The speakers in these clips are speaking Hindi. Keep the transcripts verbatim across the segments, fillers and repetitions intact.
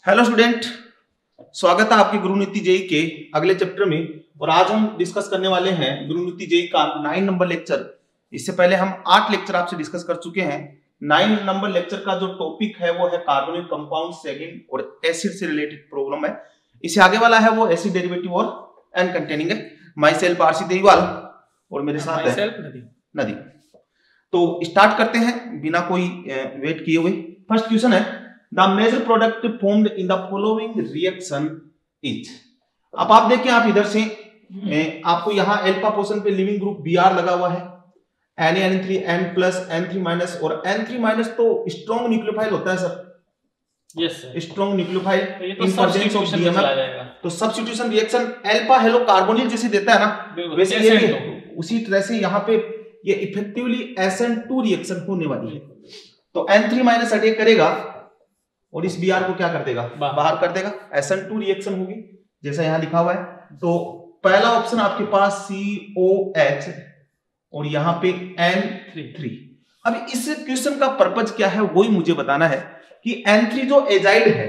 हेलो स्टूडेंट, स्वागत है आपके गुरुनीति जेई के अगले चैप्टर में। और आज हम डिस्कस करने वाले हैं गुरुनीति जेई का नाइन नंबर लेक्चर। इससे पहले हम आठ लेक्चर आपसे डिस्कस कर चुके हैं। नाइन नंबर लेक्चर का जो टॉपिक है वो है कार्बोनिक कंपाउंड सेकंड और एसिड से रिलेटेड प्रॉब्लम है। इससे आगे वाला है वो एसिड डेरिवेटिव और एन कंटेनिंग है। माई सेल्फ आरसी देवीवाल और मेरे साथ है नदी नदी तो स्टार्ट करते हैं बिना कोई वेट किए हुए। फर्स्ट क्वेश्चन है The major product formed in the following reaction is। अब आप देखिए, आप इधर से आपको यहाँ अल्फा पोर्शन पे लिविंग ग्रुप Br लगा हुआ है, Na N three N plus N three minus, और N थ्री माइनस तो स्ट्रॉन्ग न्यूक्लियोफाइल होता है sir. Yes sir, strong nucleophile in presence of D M F। तो substitution reaction alpha halo carbonyl जैसे देता है ना, वैसे ये भी उसी तरह से यहाँ पे ये effectively S N two reaction होने वाली है। तो N थ्री माइनस अटैक करेगा और इस Br को क्या कर देगा, बाहर कर देगा। S N टू रिएक्शन होगी जैसा यहां लिखा हुआ है। तो पहला ऑप्शन आपके पास C O H और यहां पे N थ्री। अब इस क्वेश्चन का पर्पज क्या है वही मुझे बताना है कि N थ्री जो एजाइड है,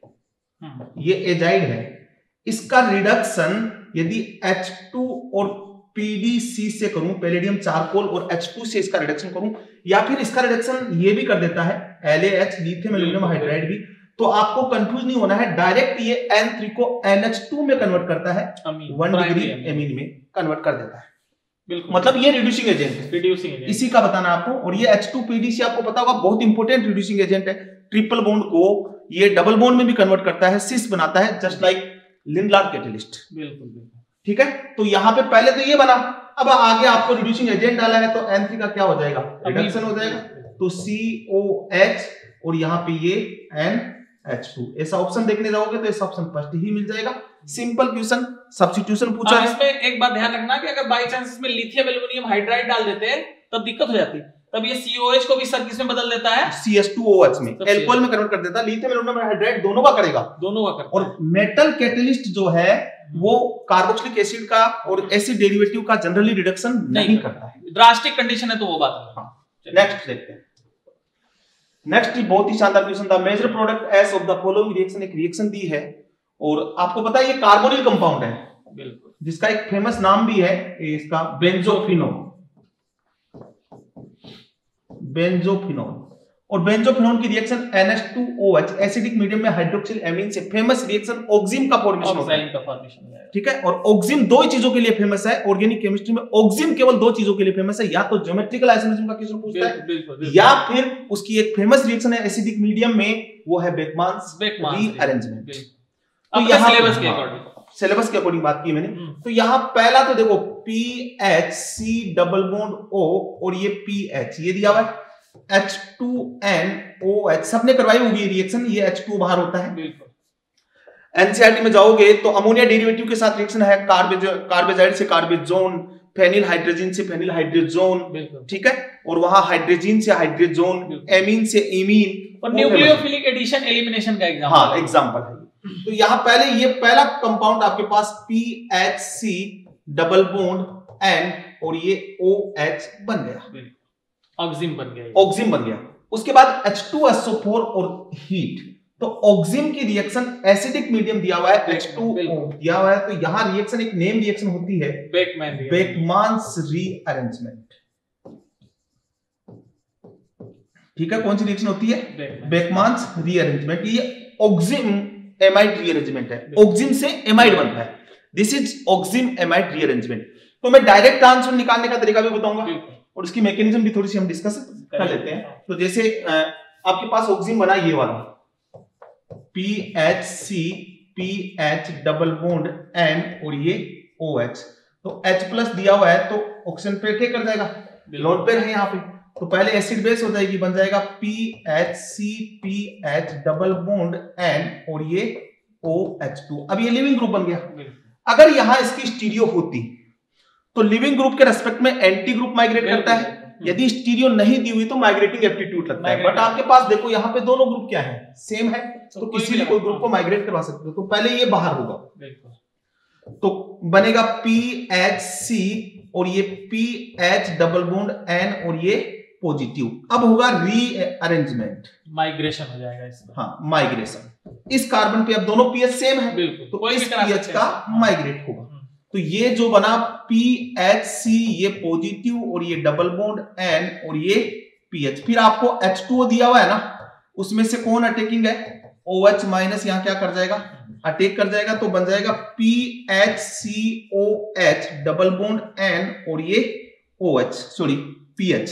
ये एजाइड है, इसका रिडक्शन यदि H टू और P D C से करूं, पैलेडियम चारकोल और H टू से इसका रिडक्शन करूं, या फिर इसका रिडक्शन ये भी कर देता है L A H lithium aluminium hydride भी, तो आपको कंफ्यूज नहीं होना है। डायरेक्ट ये N थ्री को N H टू में कन्वर्ट करता है, वन डिग्री एमीन में कन्वर्ट कर देता है। मतलब ये रिड्यूसिंग एजेंट है, रिड्यूसिंग एजेंट इसी का बताना आपको। और ये H two P D C आपको पता होगा बहुत इंपॉर्टेंट रिड्यूसिंग एजेंट है। ट्रिपल बॉन्ड को ये डबल बॉन्ड में भी कन्वर्ट करता है, सिस बनाता है, जस्ट लाइक लिंडलार कैटलिस्ट। बिल्कुल बिल्कुल ठीक है। तो यहाँ पे पहले तो ये बना, अब आगे आपको रिड्यूसिंग एजेंट डाला है तो N थ्री का क्या हो जाएगा, रिडक्शन हो जाएगा। तो C O H और यहाँ पे ये N H टू, ऐसा ऑप्शन देखने जाओगे तो ऐसा ऑप्शन फर्स्ट ही मिल जाएगा। सिंपल क्वेश्चन, सब्स्टिट्यूशन पूछा है। इसमें एक बात ध्यान रखना कि अगर बाय चांस इसमें लिथियम एल्युमिनियम हाइड्राइड डाल देते हैं तब दिक्कत हो जाती है। तब ये C O H को भी सर किसमें बदल देता है, C H two O H में, अल्कोहल में कन्वर्ट कर देता है। लिथियम एल्युमिनियम हाइड्राइड दोनों का करेगा, दोनों का करता है। और मेटल कैटलिस्ट जो है वो कार्बोक्सिलिक एसिड का और एसिड डेरिवेटिव का जनरली रिडक्शन नहीं करता है। ड्रास्टिक कंडीशन है तो वो बात है। नेक्स्ट देखते हैं। नेक्स्ट बहुत ही शानदार क्वेश्चन था। Major products of the following reaction, एक रिएक्शन दी है और आपको पता है ये कार्बोनिल कंपाउंड है, बिल्कुल, जिसका एक फेमस नाम भी है इसका बेंजोफिनोल। बेंजोफिनोल और बेंजोफिनोल की reaction N H two O H acidic medium में हाइड्रोक्सिल एमीन से फेमस रिएक्शन ऑक्सिम का फॉर्मेशन होता है। ठीक है। और ऑक्सिम दो ही चीजों के लिए फेमस है। ऑर्गेनिक केमिस्ट्री में ऑक्सिम केवल दो चीजों के लिए फेमस है, या तो ज्योमेट्रिकल आइसोमरिज्म का क्वेश्चन पूछता है, या फिर उसकी एक फेमस रिएक्शन है एसिडिक मीडियम में, वो है बेकमान्स रीअरेंजमेंट। तो यहां सिलेबस के अकॉर्डिंग सिलेबस के अकॉर्डिंग बात की मैंने। तो यहां पहला तो देखो P H C double bond O और ये P H ये दिया हुआ है, H two N O H सबने करवाई होगी रिएक्शन, ये H टू बाहर होता है। एनसीईआरटी में जाओगे तो अमोनिया डेरिवेटिव के साथ रिएक्शन है, कार्बेज कार्बेजाइड से कार्बेजोन, फेनिल हाइड्रोजन से फेनिल हाइड्रोजोन, ठीक है। और वहां हाइड्रोजन से हाइड्रोजोन, एमीन से एमीन, और न्यूक्लियोफिलिक एडिशन एलिमिनेशन का एग्जांपल, हाँ एग्जांपल है। तो यहां पहले ये पहला कंपाउंड आपके पास P H C double bond N और ये O H बन गया, ऑक्सिम बन गया, ऑक्सिम बन गया। उसके बाद H two S O four और हीट। तो ऑक्सिम की रिएक्शन एसिडिक मीडियम दिया हुआ है, H टू O दिया हुआ है, तो यहां रिएक्शन एक नेम रिएक्शन होती है, बेकमैन बेकमान्स रीअरेंजमेंट। ठीक है। कौन सी रिएक्शन होती है, बेकमान्स रीअरेंजमेंट। ये ऑक्सिम एमाइड रीअरेंजमेंट है, ऑक्सिम से एमाइड बनता है। This is oxime amide rearrangement. तो मैं डायरेक्ट आंसर निकालने का तरीका भी बताऊंगा और उसकी मैकेनिज्म भी थोड़ी सी हम डिस्कस कर लेते हैं। तो जैसे आपके पास ऑक्सिम बना ये वाला P H C P H double bond N और ये O H, तो H प्लस दिया हुआ है तो ऑक्सीजन पे अटैक कर जाएगा, लोड पेयर है यहाँ पे, तो पहले एसिड बेस हो जाएगी, बन जाएगा P H C P H double bond N और ये O H टू। अब ये लिविंग ग्रुप बन गया। अगर यहां इसकी स्टीरियो होती तो लिविंग ग्रुप के रेस्पेक्ट में एंटी ग्रुप माइग्रेट करता है, यदि स्टीरियो नहीं दी हुई तो माइग्रेटिंग एप्टीट्यूड लगता है। बट आपके पास देखो यहाँ पे दोनों ग्रुप क्या है, सेम है, तो किसी भी कोई ग्रुप को माइग्रेट करवा सकते हो। तो पहले ये बाहर होगा, तो बनेगा P H C और ये P H double bond N और ये पॉजिटिव। अब होगा रीअरेंजमेंट, माइग्रेशन हो जाएगा इसमें। हाँ माइग्रेशन, इस कार्बन पे अब दोनों पीएच सेम है, बिल्कुल, तो कोई इस भी करा पीएच सकते का हैं। माइग्रेट होगा। तो ये जो बना पी एच सी, ये पॉजिटिव और ये डबल बॉन्ड N और ये पीएच। फिर आपको एच टू ओ दिया हुआ है ना, उसमें से कौन अटैकिंग है? OH माइनस, यहां क्या कर जाएगा? अटैक कर जाएगा, तो बन जाएगा P H C O H double bond N और ये OH सॉरी पीएच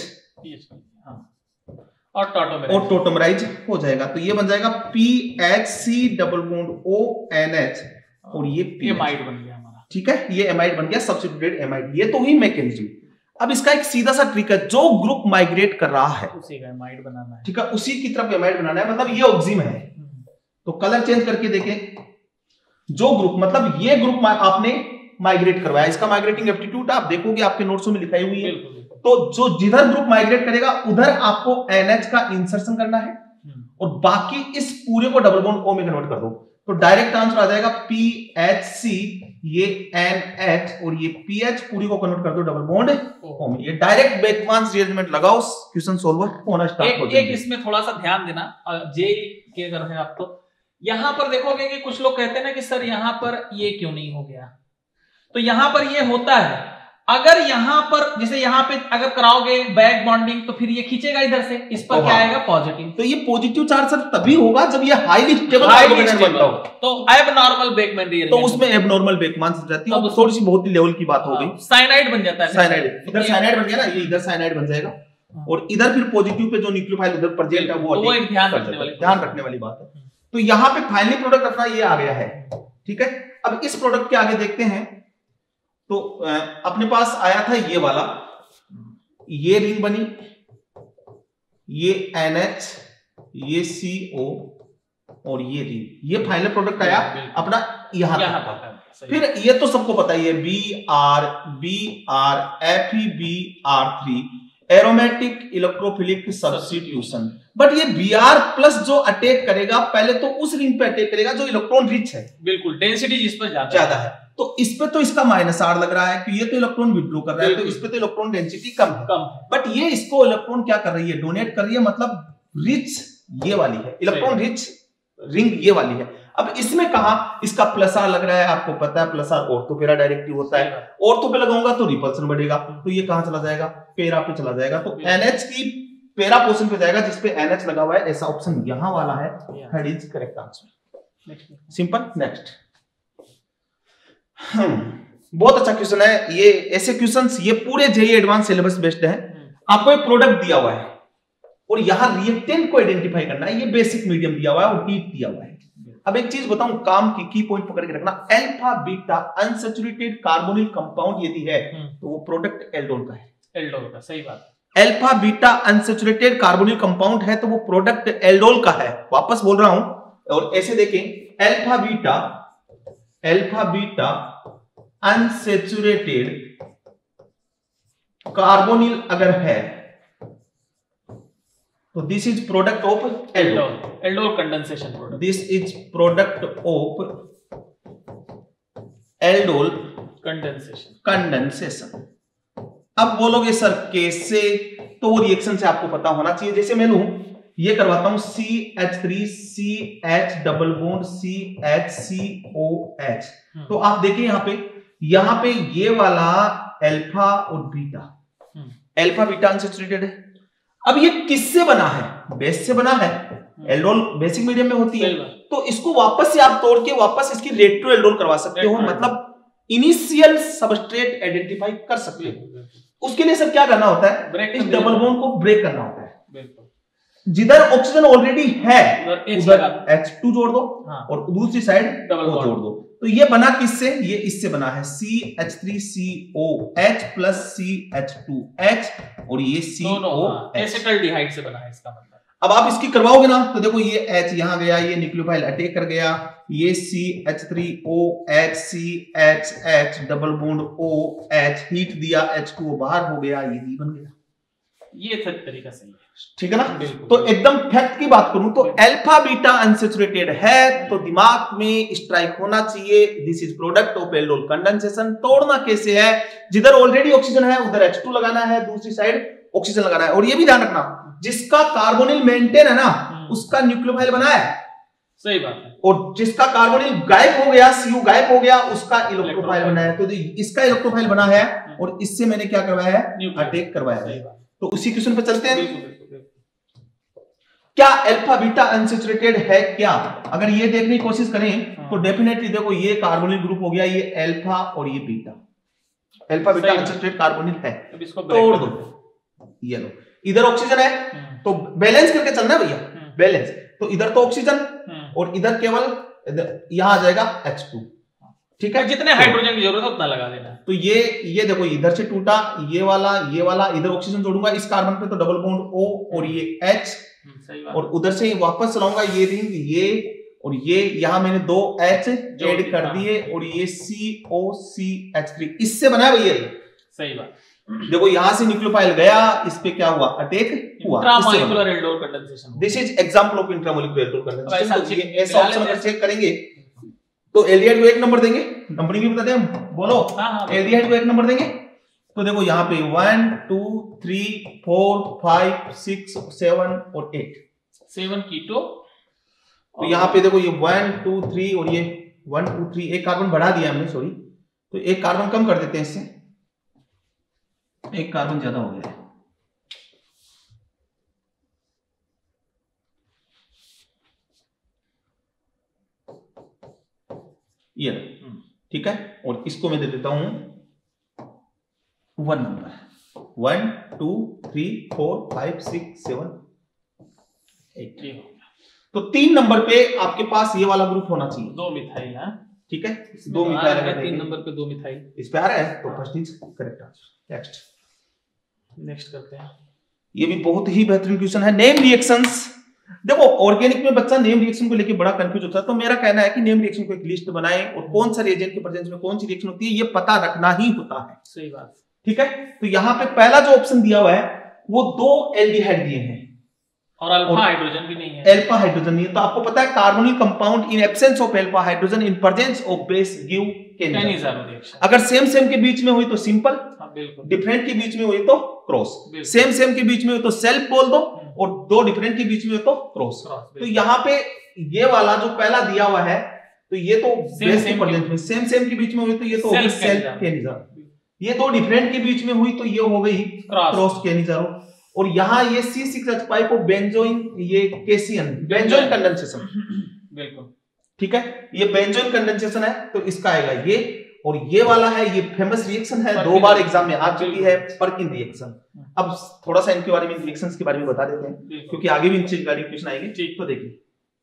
और टॉटोमराइज और टोटोमराइज हो जाएगा। तो ये बन जाएगा P H C double bond O N H और ये एमाइड बन गया हमारा। ठीक है, ये एमाइड बन गया, सब्स्टिट्यूटेड एमाइड। ये तो हुई मैकेनिज्म। अब इसका एक सीधा सा ट्रिक है, जो ग्रुप माइग्रेट कर रहा है उसी का एमाइड बनाना है। ठीक है, उसी की तरफ एमाइड बनाना है। मतलब ये ऑक्सिम है, तो कलर चेंज करके देखें। जो ग्रुप, मतलब ये ग्रुप आपने माइग्रेट करवाया, इसका माइग्रेटिंग एप्टीट्यूड आप देखोगे आपके नोट्सों में लिखाई हुई है। तो जो जिधर ग्रुप माइग्रेट करेगा उधर आपको एन एच का इंसर्शन करना है और बाकी इस पूरे को डबल बॉन्ड O में कन्वर्ट कर दो। तो डायरेक्ट आंसर आ जाएगा पी एच सी, ये एन एच और ये पी एच, पूरी को कन्वर्ट कर दो डबल बॉन्ड O में। ये डायरेक्ट बेकमान्स रिअरेंजमेंट लगाओ, क्वेश्चन सॉल्वर होना स्टार्ट हो जाएगा। एक इसमें थोड़ा सा ध्यान देना, जे के अगर है आप, तो यहां पर देखोगे कि कुछ लोग कहते हैं ना कि सर यहां पर ये क्यों नहीं हो गया, तो यहां पर ये होता है। अगर यहां पर जैसे यहां पे अगर कराओगे बैक बॉन्डिंग, तो फिर ये खींचेगा इधर से, इस पर क्या आएगा? पॉजिटिव। तो ये पॉजिटिव चार्ज सर तभी होगा जब ये हाईली स्टेबल बनता हो, तो एबनॉर्मल बेकमैन रिएक्शन, तो उसमें एबनॉर्मल बेकमान हो जाती है। तो थोड़ी सी बहुत ही लेवल की बात हो गई, साइनाइड बन जाता है। साइनाइड, इधर साइनाइड बन गया ना, ये इधर साइनाइड बन जाएगा और इधर फिर पॉजिटिव पे जो न्यूक्लियोफाइल उधर प्रेजेंट है वो वो एक ध्यान रखने वाली ध्यान रखने वाली बात है। तो यहाँ पे फाइनली प्रोडक्ट अपना ये आ गया है। ठीक है, अब इस प्रोडक्ट के आगे देखते हैं। तो अपने पास आया था ये वाला, ये रिंग बनी, ये एन एच, ये सी ओ और ये रिंग, ये फाइनल प्रोडक्ट आया अपना यहां तक। फिर ये तो सबको पता ही है, B R B R F E B R three aromatic electrophilic substitution. But ये बी आर प्लस जो अटैक करेगा पहले तो उस रिंग पे अटैक करेगा जो इलेक्ट्रॉन रिच है, बिल्कुल डेंसिटी जिस पर ज्यादा है। तो इस पे तो इसका माइनस आर लग रहा है कि ये तो इलेक्ट्रॉन विड्रॉ कर रहा है, तो इस पे तो इलेक्ट्रॉन डेंसिटी कम है, कम। बट ये इसको इलेक्ट्रॉन क्या कर रही है? डोनेट कर रही है, मतलब रिच ये वाली है, इलेक्ट्रॉन रिच रिंग ये वाली है। अब इसमें कहा इसका प्लस आर लग रहा है, आपको पता है plus R ortho para directive होता है, ऑर्थो पे लगाऊंगा तो रिपल्सन बढ़ेगा, तो ये कहां चला जाएगा? पैरा पे चला जाएगा। तो एनएच की पैरा पोर्शन पे जाएगा जिसपे एनएच लगा हुआ है, ऐसा ऑप्शन यहां वाला है, that is correct answer. Simple. Next, बहुत अच्छा क्वेश्चन है ये। ऐसे क्वेश्चंस ये पूरे जेईई एडवांस सिलेबस बेस्ड है। आपको एक प्रोडक्ट दिया हुआ है और यहां रिएक्टेंट को आइडेंटिफाई करना है, ये बेसिक मीडियम दिया हुआ है और हीट दिया हुआ है। अब एक चीज बताऊं, काम की की पॉइंट पकड़ के रखना, alpha beta unsaturated carbonyl compound यदि है तो वो प्रोडक्ट एल्डोल का है। एल्डोल का, सही बात। Alpha beta unsaturated carbonyl compound है तो वो प्रोडक्ट एल्डोल का है। वापस बोल रहा हूं, और ऐसे देखें, alpha beta alpha beta unsaturated carbonyl अगर है तो this is product of aldol, aldol condensation product. This is product of aldol condensation condensation. अब बोलोगे सर कैसे? तो वो रिएक्शन से आपको पता होना चाहिए। जैसे मैं लूं, ये करवाता हूं C H three C H double bond C H C O H. तो आप देखिए यहां पे यहां पे ये वाला अल्फा और बीटा, अल्फा बीटा अनसैचुरेटेड है। अब ये किससे बना है? बेस से बना है। एल्डोल बेसिक मीडियम में होती है, तो इसको वापस से आप तोड़ के वापस इसकी रेट्रो एल्डोल करवा सकते हो, मतलब इनिशियल सबस्ट्रेट आइडेंटिफाई कर सकते हो। उसके लिए सर क्या करना होता है? इस डबल बॉन्ड को ब्रेक करना होता है। जिधर ऑक्सीजन ऑलरेडी है उधर एच टू जोड़ दो, हाँ। और दूसरी साइड डबल ओ जोड़ दो। तो ये बना किससे? ये इससे बना है C H three C O H plus C H two H और ये सी ओ एसिटाल्डिहाइड से बना है इसका मतलब। अब आप इसकी करवाओगे ना तो देखो ये H यहां गया, ये न्यूक्लियोफाइल अटैक कर गया, ये C H three O H C H H double bond O H heat दिया, एच टू ओ बाहर हो गया, ये डी बन गया। ये तरीका सही है, ठीक है ना? तो एकदम फैक्ट की बात करूं तो अल्फा बीटा अनसैचुरेटेड है तो दिमाग में स्ट्राइक होना चाहिए, this is product of aldol condensation. तोड़ना कैसे है? जिधर ऑलरेडी ऑक्सीजन है उधर एच टू लगाना है, दूसरी साइड ऑक्सीजन लगाना है। और ये भी ध्यान रखना, जिसका कार्बोनिल मेंटेन है ना उसका न्यूक्लियोफाइल बना है। सही बात है। और जिसका कार्बोनिल गायब हो गया, सीयू गायब हो गया, उसका इलेक्ट्रोफाइल बना है। तो इसका इलेक्ट्रोफाइल बना है और इससे मैंने क्या करवाया है, अटैक करवाया है। तो उसी क्वेश्चन पे चलते हैं। क्या अल्फा बीटा अनसैचुरेटेड है क्या? अगर ये देखने की कोशिश करें तो डेफिनेटली देखो ये कार्बोनिल ग्रुप हो गया, ये अल्फा और ये beta, alpha beta unsaturated carbonyl है। तोड़ दो, ये लो, इधर ऑक्सीजन है तो बैलेंस करके चलना है भैया, बैलेंस। तो इधर तो ऑक्सीजन और इधर केवल यहां आ जाएगा एच टू, ठीक है। जितने हाइड्रोजन की जरूरत है उतना लगा देना। तो ये ये देखो इधर से टूटा, ये वाला ये वाला, इधर ऑक्सीजन जोड़ूंगा इस कार्बन पे तो डबल बॉन्ड O और ये H, और उधर से वापस चलाऊंगा ये रिंग, ये और ये, यहां मैंने दो H ऐड कर दिए और ये C O C H three, इससे बना है भैया। सही बात। देखो यहां से न्यूक्लियोफाइल गया, इस पे क्या हुआ, अटैक हुआ। Intramolecular aldol condensation, this is example of intramolecular aldol condensation. ये ऐसा ऑप्शन अगर चेक करेंगे तो एल्डिहाइड को एक नंबर देंगे, नंबरिंग भी बता दें हम, बोलो। एल्डिहाइड को एक नंबर देंगे तो देखो यहाँ पे one two three four five six seven और एट, सेवन कीटो। तो यहाँ पे देखो ये वन टू थ्री और ये वन टू थ्री, एक कार्बन बढ़ा दिया हमने, सॉरी, तो एक कार्बन कम कर देते हैं इससे, एक कार्बन ज्यादा हो गया है। ये ठीक है, और इसको मैं दे देता हूं one number, one two three four five six seven eight. तो तीन नंबर पे आपके पास ये वाला ग्रुप होना चाहिए, दो मिथाइल है, ठीक है, दो मिथाइल है, तीन नंबर पे दो मिथाइल इस पे आ रहा है, तो first is correct answer. Next next करते हैं। ये भी बहुत ही बेहतरीन क्वेश्चन है, नेम रिएक्शंस। देखो ऑर्गेनिक में बच्चा नेम रिएक्शन को लेके बड़ा कंफ्यूज होता है, तो मेरा कहना है कि नेम रिएक्शन को एक लिस्ट बनाएं और कौन सा रिएजेंट के प्रेजेंस में कौन सी रिएक्शन होती है ये पता रखना ही होता है। सही बात, ठीक है। तो यहाँ पे पहला जो ऑप्शन दिया हुआ है वो दो एल्डिहाइड दिए हैं और अल्फा हाइड्रोजन भी नहीं है, अल्फा हाइड्रोजन नहीं है। तो आपको पता है carbonyl compound in absence of alpha hydrogen in presence of base give Cannizzaro reaction. अगर सेम सेम के बीच में हुई तो सिंपल, डिफरेंट के बीच में हुई तो क्रॉस, सेम सेम के बीच में हुई तो सेल्फ बोल दो, और दो डिफरेंट के बीच में हुई तो क्रॉस। तो यहाँ पे ये वाला जो पहला दिया हुआ है तो ये तो बेस के प्रेजेंस में, सेम सेम के बीच में हुई तो ये तो होगी सेल्फ केनिज़ारो, ये दो डिफरेंट के बीच में हुई तो ये हो गई क्रॉस केनिज़ारो। और यहाँ ये सी सिक्स एच फाइव को बेंजोइन, ये केसियन बेंजोइन कंडेंसेशन, बिल्कुल ठीक है, ये बेंजोइन कंडेंसेशन है तो इसका आएगा ये। और ये वाला है, ये फेमस रिएक्शन है, दो बार एग्जाम में आ चुकी है, पर्किन रिएक्शन। अब थोड़ा सा इनके बारे में, रिएक्शंस के बारे में बता देते हैं क्योंकि आगे भी इनसे रिगार्डिंग क्वेश्चन आएंगे। ठीक, तो देखिए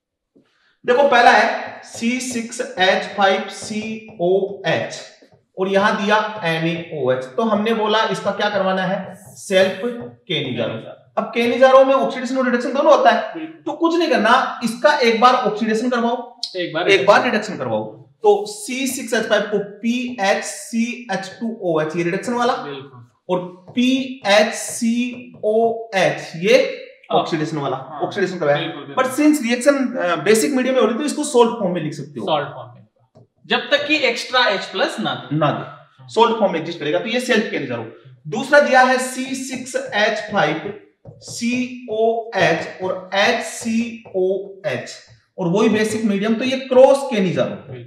देखो पहला है C six H five C O H और यहां दिया एन ए ओ एच, तो हमने बोला इसका क्या करवाना है, सेल्फ केनिज़ारो। अब केनिज़ारो में ऑक्सीडेशन और रिडक्शन दोनों होता है, तो कुछ नहीं करना, इसका एक बार ऑक्सीडेशन करवाओ, एक बार एक बार रिडक्शन करवाओ। तो सी सिक्स एच फाइव को P H C H two O H ये रिडक्शन वाला, और P H C O H ये ऑक्सीडेशन वाला, ऑक्सीडेशन करवाया। But since reaction basic medium में हो रही है तो इसको सोल्ट फॉर्म में लिख सकते हो, सॉल्ट फॉर्म में, जब तक कि एक्स्ट्रा H प्लस ना दे ना दे सोल्ट फॉर्म में एग्जिस्ट करेगा। तो ये सेल्फ केनिज़ारो। दूसरा दिया है C six H five C O H और एच सी ओ एच और वही बेसिक मीडियम, तो ये क्रॉस केनिज़ारो,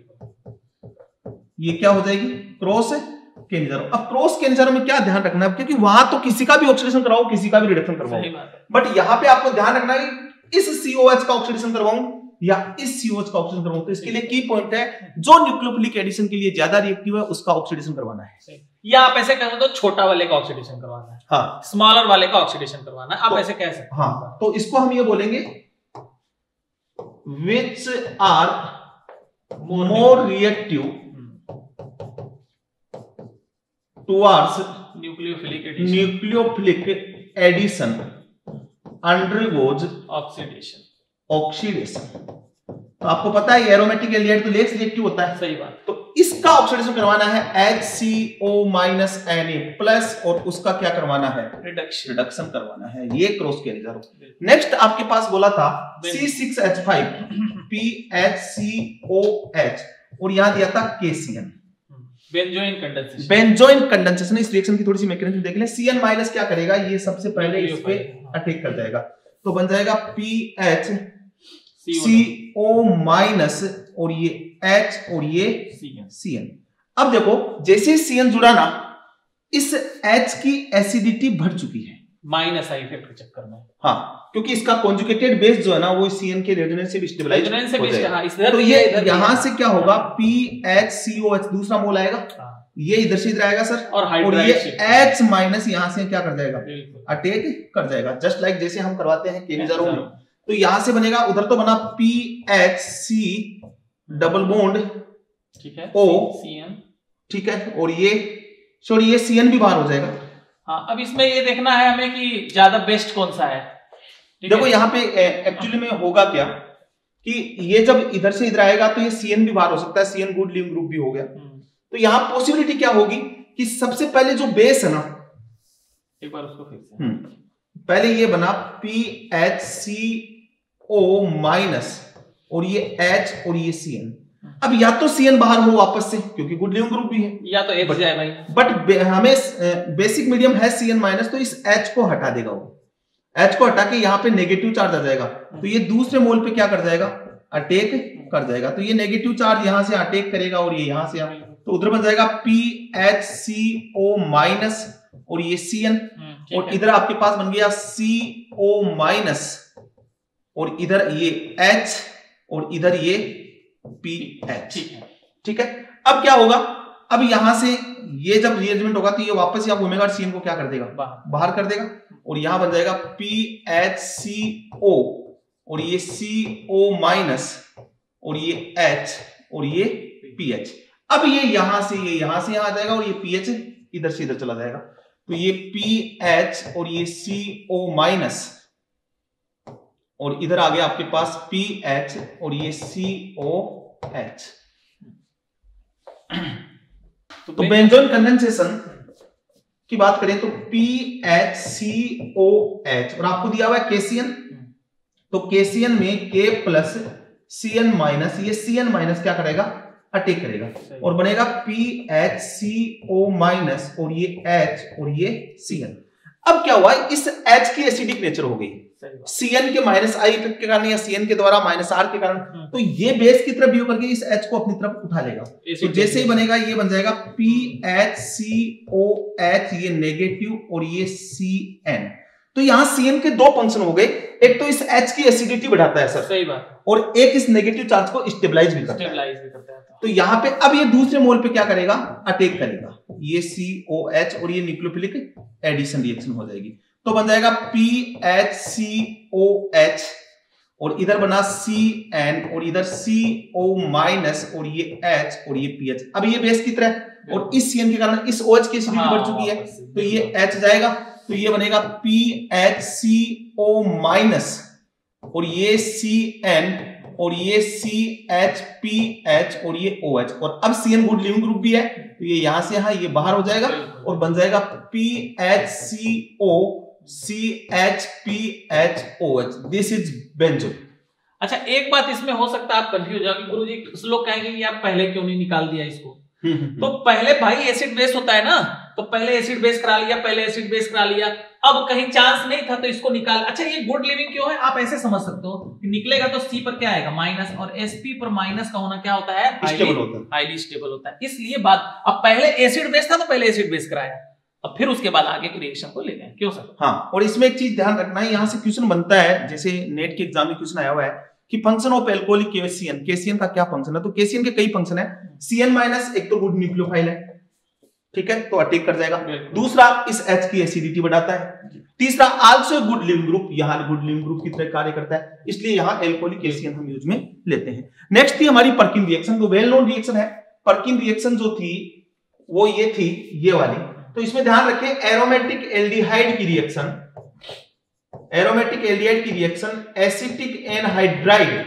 ये क्या हो जाएगी, क्रॉस केनिज़ारो। अब क्रॉस केनिज़ारो में क्या ध्यान रखना है, क्योंकि वहां तो किसी का भी ऑक्सीडेशन करवाओ, किसी का भी रिडक्शन करवाओ, बट यहां पे आपको ध्यान रखना है इस सी ओ एच का ऑक्सीडेशन करवाऊं या इस सी ओ एच का ऑक्सीडेशन करवाऊं। तो इसके लिए की पॉइंट है, जो न्यूक्लियोफिलिक एडिशन के लिए ज्यादा रिएक्टिव है उसका ऑक्सीडेशन करवाना है, या आप ऐसे कह सकते हो छोटा वाले का ऑक्सीडेशन करवाना है, हाँ, स्मॉलर वाले का ऑक्सीडेशन करवाना है, आप तो, ऐसे कह सकते हैं। हाँ, तो इसको हम ये बोलेंगे which are more reactive towards nucleophilic addition, nucleophilic addition undergoes oxidation oxidation. तो आपको पता है एरोमेटिक एल्डिहाइड तो लेस रिएक्टिव होता है, सही बात। तो इसका ऑक्सीडेशन करवाना है H C O minus N A plus, और उसका क्या करवाना है, रिडक्शन रिडक्शन करवाना है, ये क्रॉस केनिज़ारो। नेक्स्ट आपके पास बोला था C six H five P H C O H और यहां दिया था KCN, benzoin condensation, benzoin condensation. इस रिएक्शन की थोड़ी सी मैकेनिज्म देख लें। सी एन माइनस क्या करेगा, ये सबसे पहले इस पे अटैक कर जाएगा, तो बन जाएगा P H C O minus और ये H और ये सी एन। अब देखो जैसे सी एन जुड़ा ना, इस H की एसिडिटी बढ़ चुकी है माइनस आई इफेक्ट के चक्कर में। हाँ, क्योंकि इसका कॉन्जुगेटेड बेस जो है ना वो सी एन के रेजोनेंस से स्टेबलाइज हो जाएगा। तो ये यहां से क्या होगा, P H C O H दूसरा मोल आएगा, ये इधर से इधर आएगा सर, और, और ये H माइनस यहां से क्या कर जाएगा, अटैक कर जाएगा। जस्ट लाइक जैसे हम करवाते हैं केनिजारो में। तो यहां से बनेगा, उधर तो बना P H C double bond ठीक है ओ सी एन, ठीक है, और ये सॉरी ये सी एन भी बाहर हो जाएगा। हाँ, अब इसमें ये देखना है हमें कि ज्यादा बेस्ट कौन सा है। देखो यहाँ पे एक्चुअली में होगा क्या कि ये जब इधर से इधर आएगा तो ये सी एन भी बाहर हो सकता है, C N good leaving group भी हो गया। तो यहाँ पॉसिबिलिटी क्या होगी कि सबसे पहले जो बेस है ना, एक बार उसको फिर से पहले ये बना P H C O minus और ये H और ये सी एन। अब या तो सी एन बाहर हो वापस से क्योंकि गुड लिविंग ग्रुप भी है, या तो H जाए भाई, बट हमें बेसिक मीडियम है सी एन माइनस, तो इस H को हटा देगा वो, H को हटा के यहाँ पे नेगेटिव चार्ज आ जाएगा, तो ये दूसरे मोल पे क्या कर जाएगा, अटैक कर जाएगा। तो ये नेगेटिव चार्ज यहाँ से अटैक करेगा और ये यहाँ से, तो उधर बन जाएगा P H C O minus और ये सी एन, और इधर आपके पास बन गया सी ओ माइनस और इधर ये H और इधर ये पी एच। ठीक है, अब क्या होगा, अब यहां से ये जब रीअरेंजमेंट होगा तो ये वापस यहाँ घूमेगा और सी एन को क्या कर देगा, बाहर कर देगा, और यहां बन जाएगा पी एच सी ओ और ये सी ओ माइनस और ये H और ये पी एच। अब ये यहां से ये यहां से यहां आ जाएगा और ये पी एच इधर से इधर चला जाएगा, तो ये पी एच और ये सी ओ माइनस और इधर आ गया आपके पास पी एच और ये सी ओ एच। तो बेंजोइन कंडेंसेशन की बात करें तो P H C O H और आपको दिया हुआ है केसीएन, तो केसीएन में K plus C N minus, ये सी एन माइनस क्या करेगा, अटैक करेगा और बनेगा P H C O minus और ये H और ये सी एन। अब क्या हुआ, इस H की एसिडिक नेचर हो गई सी एन के माइनस आई इफेक्ट के कारण या सी एन के द्वारा माइनस आर के कारण, तो ये बेस की तरफ बिहेव करके इस H को अपनी तरफ उठा लेगा। तो जैसे ही बनेगा ये बन जाएगा P H C O H, ये नेगेटिव और ये सी एन। तो यहां सी एन के दो फंक्शन हो गए, एक तो इस H की एसिडिटी बढ़ाता है सर, सही बात, और एक इस नेगेटिव चार्ज को स्टेबलाइज भी करता है। तो यहाँ पे अब ये दूसरे मोल पे क्या करेगा, अटैक करेगा, ये सी ओ एच और ये न्यूक्लियोफिलिक एडिशन रिएक्शन हो जाएगी। तो बन जाएगा P H C O H और इधर बना सी एन और इधर सी ओ माइनस और ये H और ये पी एच। अब ये बेस की तरह और इस सी एन के कारण इस OH की एसिडिटी बढ़ चुकी है, तो ये H जाएगा, तो ये बनेगा P H C O minus और ये सी एन और ये सी एच पी एच और ये ओ एच, और अब C N good leaving group भी है, तो ये यहां से यहां ये बाहर हो जाएगा और बन जाएगा P H C O C H P H O H. This is benzoin. अच्छा, एक बात इसमें हो सकता है आप कंफ्यूज हो, गुरुजी कुछ लोग कहेंगे कि यार पहले क्यों नहीं निकाल दिया इसको। तो पहले भाई एसिड बेस होता है ना, तो पहले एसिड बेस करा लिया, पहले एसिड बेस करा लिया, अब कहीं चांस नहीं था तो इसको निकाल। अच्छा, ये गुड लिविंग क्यों है आप ऐसे समझ सकते हो, निकलेगा तो सी पर क्या आएगा, माइनस, और एसपी पर माइनस का होना क्या होता है, स्टेबल होता है, हाईली स्टेबल होता है। इसलिए बात, अब पहले एसिड बेस था तो पहले एसिड बेस कराया, अब फिर उसके बाद आगे के रिएक्शन को ले गए, क्यों सर? हाँ, और इसमें एक चीज ध्यान रखना है, यहाँ से क्वेश्चन बनता है, जैसे नेट के एग्जाम में क्वेश्चन आया हुआ है कि function of alcoholic KCN, KCN का क्या फंक्शन है, तो केसीएन के कई फंक्शन है। सीएन माइनस एक तो गुड न्यूक्लियोफाइल है, ठीक है, तो अटैक कर जाएगा। दूसरा इस H की एसिडिटी बढ़ाता है। तीसरा आल्सो गुड लिविंग ग्रुप, यहाँ गुड लिविंग ग्रुप की तरह कार्य करता है, इसलिए यहाँ एल्कोहलिक केसीएन हम यूज में लेते हैं। नेक्स्ट थी हमारी पर्किन रिएक्शन, जो वेल नोन रिएक्शन है। पर्किन रिएक्शन जो थी वो ये थी, ये वाली, तो इसमें ध्यान रखें एरोमेटिक एल्डिहाइड की रिएक्शन, एरोमेटिक एल्डिहाइड की रिएक्शन एसिटिक एनहाइड्राइड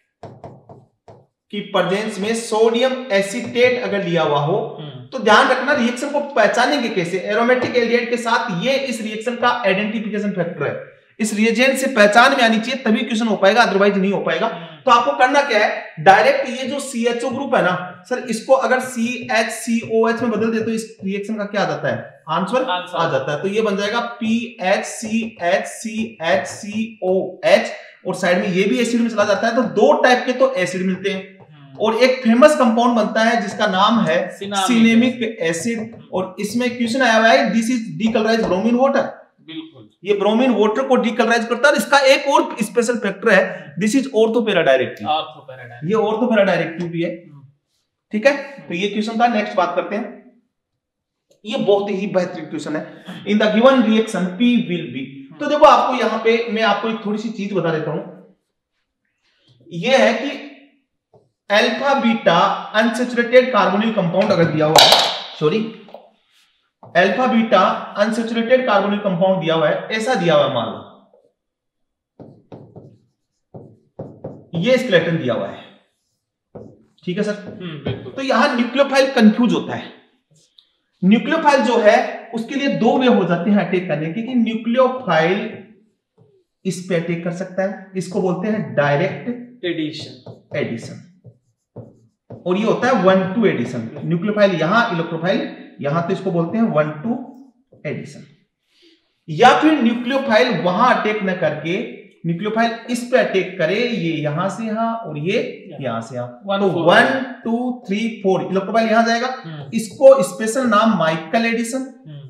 की प्रेजेंस में सोडियम एसीटेट अगर लिया हुआ हो, तो ध्यान रखना रिएक्शन को पहचानेंगे कैसे, एरोमेटिक एल्डिहाइड के साथ ये इस रिएक्शन का आइडेंटिफिकेशन फैक्टर है, इस रिएजेंट से पहचान में आनी चाहिए तभी क्वेश्चन हो पाएगा, अदरवाइज नहीं हो पाएगा। तो आपको करना क्या है, डायरेक्ट ये जो सी एच ओ ग्रुप है ना सर, इसको अगर सी एच सी ओ एच में बदल दे तो इस रिएक्शन का क्या आ जाता है, आंसर आ जाता है। तो ये बन जाएगा P H C H C H C O H, और साइड में ये भी एसिड में चला जाता है। तो दो टाइप के तो एसिड मिलते हैं, और एक फेमस कंपाउंड बनता है जिसका नाम है सिनेमिक एसिड, और इसमें क्वेश्चन आया हुआ है this is decolourised bromine water. बिल्कुल, ये ब्रोमीन वाटर को डीकलराइज करता है। इसका एक और स्पेशल फैक्टर है, दिस इज ऑर्थोपैरा डायरेक्टिव, ये ऑर्थोपैरा डायरेक्टिव भी है, ठीक है। तो ये क्वेश्चन था। नेक्स्ट बात करते हैं, ये बहुत ही बेहतरीन क्वेश्चन है। In the given reaction P will be, तो देखो आपको यहां पे मैं आपको एक थोड़ी सी चीज बता देता हूं, ये है कि alpha beta unsaturated carbonyl compound अगर दिया हुआ है, sorry alpha beta unsaturated carbonyl compound दिया हुआ है, ऐसा दिया हुआ है, मान लो ये स्केलेटन दिया हुआ है, ठीक है सर। तो यहां न्यूक्लियोफाइल कंफ्यूज होता है। न्यूक्लियोफाइल जो है उसके लिए दो वे हो जाते हैं अटैक करने के, कि न्यूक्लियोफाइल इस पे अटैक कर सकता है, इसको बोलते हैं डायरेक्ट एडिशन एडिशन और ये होता है वन टू एडिशन। न्यूक्लियोफाइल यहां, इलेक्ट्रोफाइल यहां, तो इसको बोलते हैं वन टू एडिशन। या फिर न्यूक्लियोफाइल वहां अटैक न करके न्यूक्लियोफाइल इस पे अटैक करे, ये यहां से यहां और ये यहां से यहां, तो one two three four electrophile यहां जाएगा। इसको स्पेशल नाम माइकल एडिशन,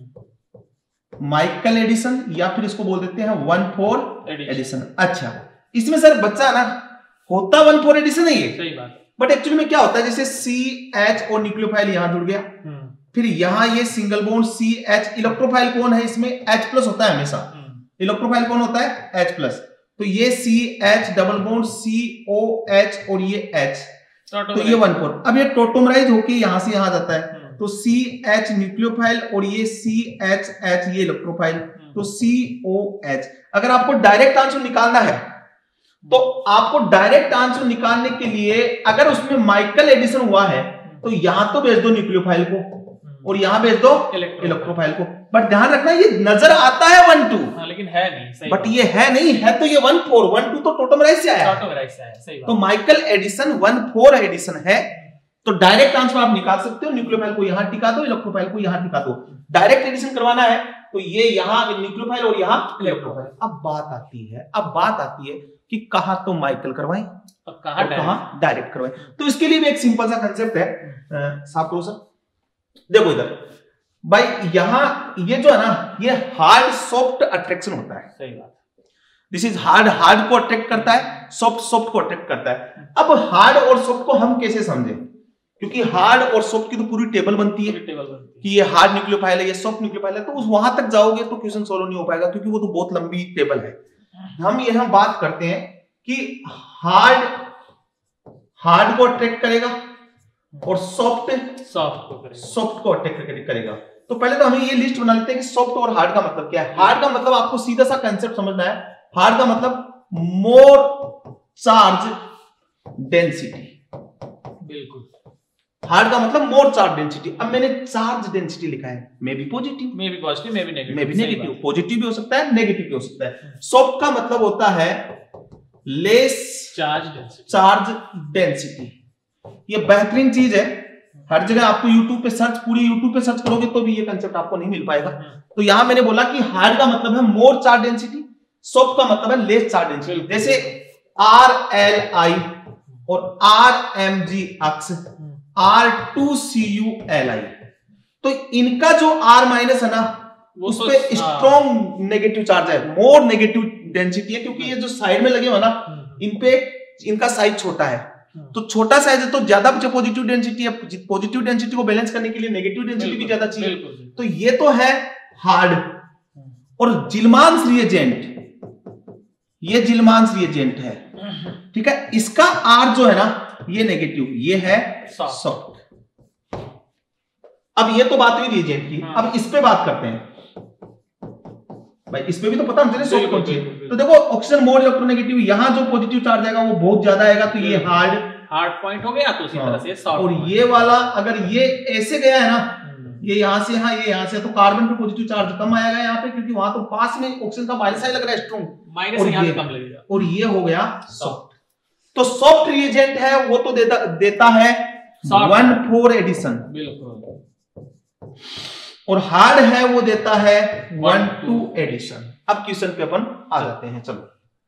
माइकल एडिशन, या फिर इसको बोल देते हैं वन फोर एडिशन। अच्छा, इसमें सर बच्चा ना होता वन फोर एडिशन है ये, सही बात, बट एक्चुअली में क्या होता है, जैसे सी एच और न्यूक्लियोफाइल यहां जुड़ गया, फिर यहां ये single bond C H, electrophile कौन है इसमें, एच प्लस होता है हमेशा, इलेक्ट्रोफाइल कौन होता है, एच प्लस, तो ये C H double bond C O H और ये एच, तो ये वन फोर। अब ये टोटोमराइज होके यहां से यहां जाता है, तो सी एच न्यूक्लियोफाइल और ये सी एच एच ये इलेक्ट्रोफाइल, तो सी ओ एच। अगर आपको डायरेक्ट आंसर निकालना है तो आपको डायरेक्ट आंसर निकालने के लिए अगर उसमें माइकल एडिशन हुआ है तो यहां तो भेज दो न्यूक्लियोफाइल को और यहां भेज दो इलेक्ट्रोफाइल को, बट ध्यान रखना ये नजर आता है वन टू, हाँ, लेकिन है नहीं, बट ये है नहीं, है तो ये वन फोर, वन टू तो टोटोमराइज से आया, सही बात। तो Michael addition one four addition है। तो डायरेक्ट आंसर आप निकाल सकते हो, न्यूक्लियोफाइल को यहां टिका दो, इलेक्ट्रोफाइल को यहां टिका दो। डायरेक्ट एडिशन करवाना है तो ये यहां न्यूक्लियोफाइल और यहां इलेक्ट्रोफाइल। अब बात आती है, अब बात आती है कि कहां तो माइकल करवाएं और कहां डायरेक्ट करवाएं। तो इसके लिए भी एक सिंपल सा कंसेप्ट है, साफ करो सर, देखो इधर भाई, यहां ये जो है ना, ये हार्ड सॉफ्ट अट्रैक्शन होता है, सही बात। दिस इज हार्ड, हार्ड को अट्रैक्ट करता है, सॉफ्ट सॉफ्ट को अट्रैक्ट करता है। अब हार्ड और सॉफ्ट को हम कैसे समझें, क्योंकि हार्ड और सॉफ्ट की तो पूरी टेबल बनती है, टेबल बनती है कि ये हार्ड न्यूक्लियोफाइल है, ये सॉफ्ट न्यूक्लियोफाइल है, तो उस वहां तक जाओगे तो क्वेश्चन सोल्व नहीं हो पाएगा, क्योंकि वो तो बहुत लंबी टेबल है। हम यहां बात करते हैं कि हार्ड हार्ड को अट्रैक्ट करेगा और सॉफ्ट सॉफ्ट को करेगा, सॉफ्ट को अट्रैक्ट करेगा। तो पहले तो हमें ये लिस्ट बना लेते हैं कि सॉफ्ट और हार्ड का मतलब क्या है। हार्ड का मतलब आपको सीधा सा कंसेप्ट समझना है, हार्ड का मतलब मोर चार्ज डेंसिटी, बिल्कुल, हार्ड का मतलब मोर चार्ज डेंसिटी। अब मैंने चार्ज डेंसिटी लिखा है, may be positive, may be positive, may be negative, may be negative, positive भी हो सकता है, नेगेटिव भी हो सकता है। सॉफ्ट का मतलब होता है less charge density, charge density. ये बेहतरीन चीज है, हर जगह आपको YouTube पे सर्च, पूरी YouTube पे सर्च करोगे तो भी ये कंसेप्ट आपको नहीं मिल पाएगा। तो यहां मैंने बोला कि हार्ड का मतलब है मोर चार्ज डेंसिटी, सॉफ्ट का मतलब है लेस चार्ज डेंसिटी। जैसे आर एल आई और R M G X, R two C U L I, तो इनका जो R माइनस है ना, उस पे स्ट्रॉन्ग नेगेटिव चार्ज है, मोर नेगेटिव डेंसिटी है, क्योंकि ये जो साइड में लगे हो ना, इन पे इनका साइज छोटा है, तो छोटा साइज है तो ज्यादा पॉजिटिव डेंसिटी है, पॉजिटिव डेंसिटी को बैलेंस करने के लिए नेगेटिव डेंसिटी भी ज्यादा चाहिए। तो ये तो है हार्ड। और जिल्मांस रिएजेंट, ये जिल्मांस रिएजेंट है, ठीक है, इसका R जो है ना, ये नेगेटिव, ये है सॉफ्ट। अब ये तो बात हुई रिएजेंट की, अब इस पे बात करते हैं भाई, इसमें भी तो पता मुझे सॉफ्ट कौन सी है। तो देखो ऑक्सीजन मोर इलेक्ट्रोनेगेटिव, यहां जो पॉजिटिव चार्ज आएगा वो बहुत ज्यादा आएगा, तो ये हार्ड हार्ड पॉइंट हो गया, तो उसी तरह से सॉफ्ट। और ये वाला अगर ये ऐसे गया है ना, ये यहां से यहां, ये यहां से, तो कार्बन पे पॉजिटिव चार्ज कम आएगा यहाँ पे, क्योंकि वहां तो पास में ऑक्सीजन का माइनस लग रहा है स्ट्रॉन्ग, माइनस यहां पे कम लगेगा, और ये हो गया सॉफ्ट। तो सॉफ्ट रिएजेंट है वो तो देता देता है वन फोर एडिशन, बिल्कुल, और हार्ड है वो देता है वन टू एडिशन। अब क्वेश्चन पे अपन आ जाते हैं, चलो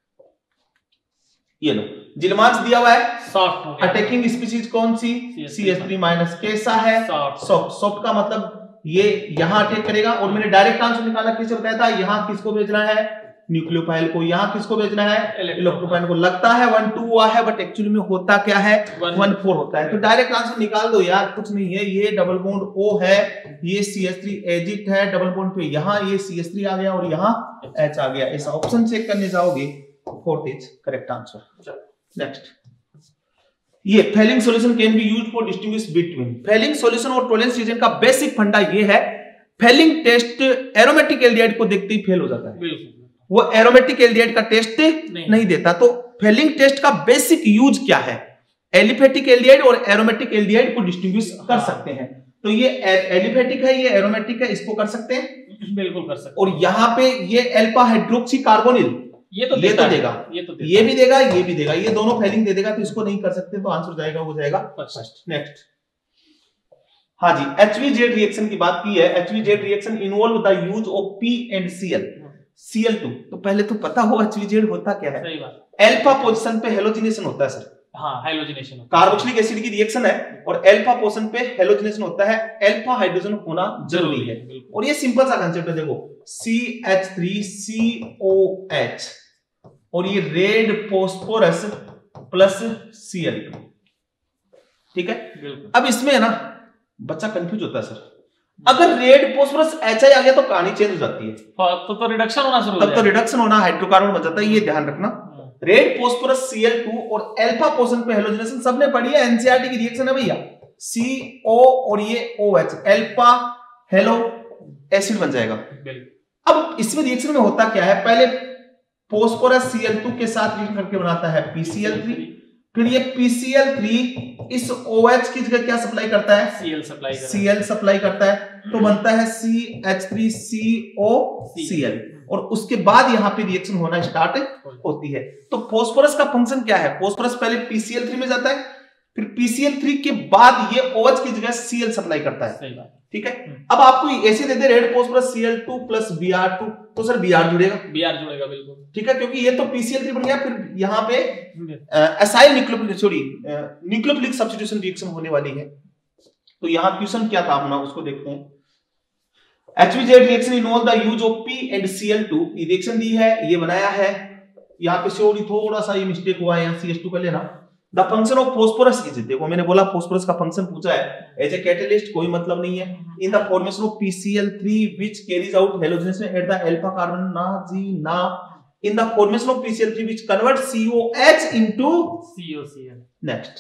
ये लो जिलमांस दिया हुआ है, सॉफ्ट अटैकिंग स्पीशीज कौन सी, सी एच थ्री माइनस कैसा है, सॉफ्ट। सॉफ्ट का मतलब ये यहां अटैक करेगा, और मैंने डायरेक्ट आंसर निकाला कैसे बताया था, यहां किसको भेजना है न्यूक्लियोफाइल को, यहां किसको भेजना है इलेक्ट्रोफाइल को। लगता है वन टू हुआ है बट एक्चुअली में होता क्या है वन फोर होता है। तो डायरेक्ट आंसर निकाल दो यार, कुछ नहीं है, ये डबल बॉन्ड O है, ये सी एच थ्री एजिट है, डबल बॉन्ड पे यहां ये सी एच थ्री आ गया और यहां H आ गया। ऐसा ऑप्शन चेक करने जाओगे fourth is correct answer. Next, ये Fehling solution can be used for distinguish between. Fehling solution और टॉलरेंस रीजन का बेसिक फंडा ये है, फेलिंग टेस्ट एरोमेटिक एल्डिहाइड को देखते ही फेल हो जाता है, बिल्कुल वो एरोमेटिक एल्डिहाइड का टेस्ट नहीं, नहीं देता। तो फेलिंग टेस्ट का बेसिक यूज क्या है, एलिफेटिक एल्डिहाइड और एरोमेटिक एल्डिहाइड को डिस्टिंग्विश कर सकते हैं। तो ये एलिफेटिक है, ये एरोमेटिक है, इसको कर सकते हैं, बिल्कुल कर सकते हैं। और यहाँ पे ये एल्फा हाइड्रोक्सी कार्बोनिल ये तो ये तो देगा, ये तो देगा, ये भी देगा, ये भी देगा, ये दोनों फेलिंग दे देगा, तो इसको नहीं कर सकते, तो आंसर जाएगा वो जाएगा फर्स्ट। नेक्स्ट, हाँ जी, एचवीजेड रिएक्शन की बात की है। HVZ reaction involve the use of P and Cl C L two. तो पहले तो पता हो एचवीजेड होता क्या है। सही बात, एल्फा पोजीशन पे हेलोजिनेशन होता है सर, हाँ हाइड्रोजनेशन, कार्बोक्सिलिक एसिड की रिएक्शन है और एल्फा पोजीशन पे हेलोजिनेशन होता है, एल्फा हाइड्रोजन होना जरूरी है। और ये सिंपल सा कांसेप्ट है, देखो C H three C O H और ये red phosphorus plus C L two, ठीक है। अब इसमें है ना बच्चा कंफ्यूज होता है सर, अगर रेड फोस्फोरस एच आई आ गया तो कहानी चेंज हो जाती है, तो तो रिडक्शन होना शुरू हो तब तो रिडक्शन होना, हाइड्रोकार्बन बन जाता है, ये ध्यान रखना। Red phosphorus C L two और एल्फा पोजीशन पे हेलोजिनेशन सबने पढ़ी है, एनसीईआरटी की रिएक्शन है भैया, सी ओ और ये O H alpha halo acid बन जाएगा। अब इसमें रिएक्शन में होता क्या है, पहले फोस्फोरस सी एल टू के साथ रिएक्शन करके बनाता है पी सी एल थ्री, फिर ये पी सी एल थ्री इस O H की जगह क्या सप्लाई करता है, Cl सप्लाई करता है, Cl सप्लाई करता है, तो बनता है C H three C O C L, और उसके बाद यहाँ पे रिएक्शन होना स्टार्ट होती है। तो फोस्फोरस का फंक्शन क्या है, फोस्फोरस पहले पी सी एल थ्री में जाता है, फिर पी सी एल थ्री के बाद ये O H की जगह Cl सप्लाई करता है, ठीक है। अब आपको ऐसे दे दे red phosphorus C L two plus B R two, तो सर Br जुड़ेगा, Br जुड़ेगा बिल्कुल, ठीक है, क्योंकि ये तो पी सी एल थ्री बन गया, फिर यहाँ पे acyl nucleophilic sorry nucleophilic substitution reaction होने वाली है। तो यहाँ क्वेश्चन क्या था अपना, उसको देखते हैं। HVZ reaction involve the use of P and C L two, ये रिएक्शन दी है, ये बनाया है, यहाँ पे सॉरी थोड़ा सा ये मिस्टेक हुआ है, यहाँ सी एच टू कर लेना। The function of phosphorus is, देखो मैंने बोला फोस्फोरस का फंक्शन पूछा है, एज ए कैटलिस्ट कोई मतलब नहीं है, in the formation of P C L three which carries out halogenation at the alpha carbon, ना जी ना, in the formation of P C L three which convert C O H into C O C L. Next,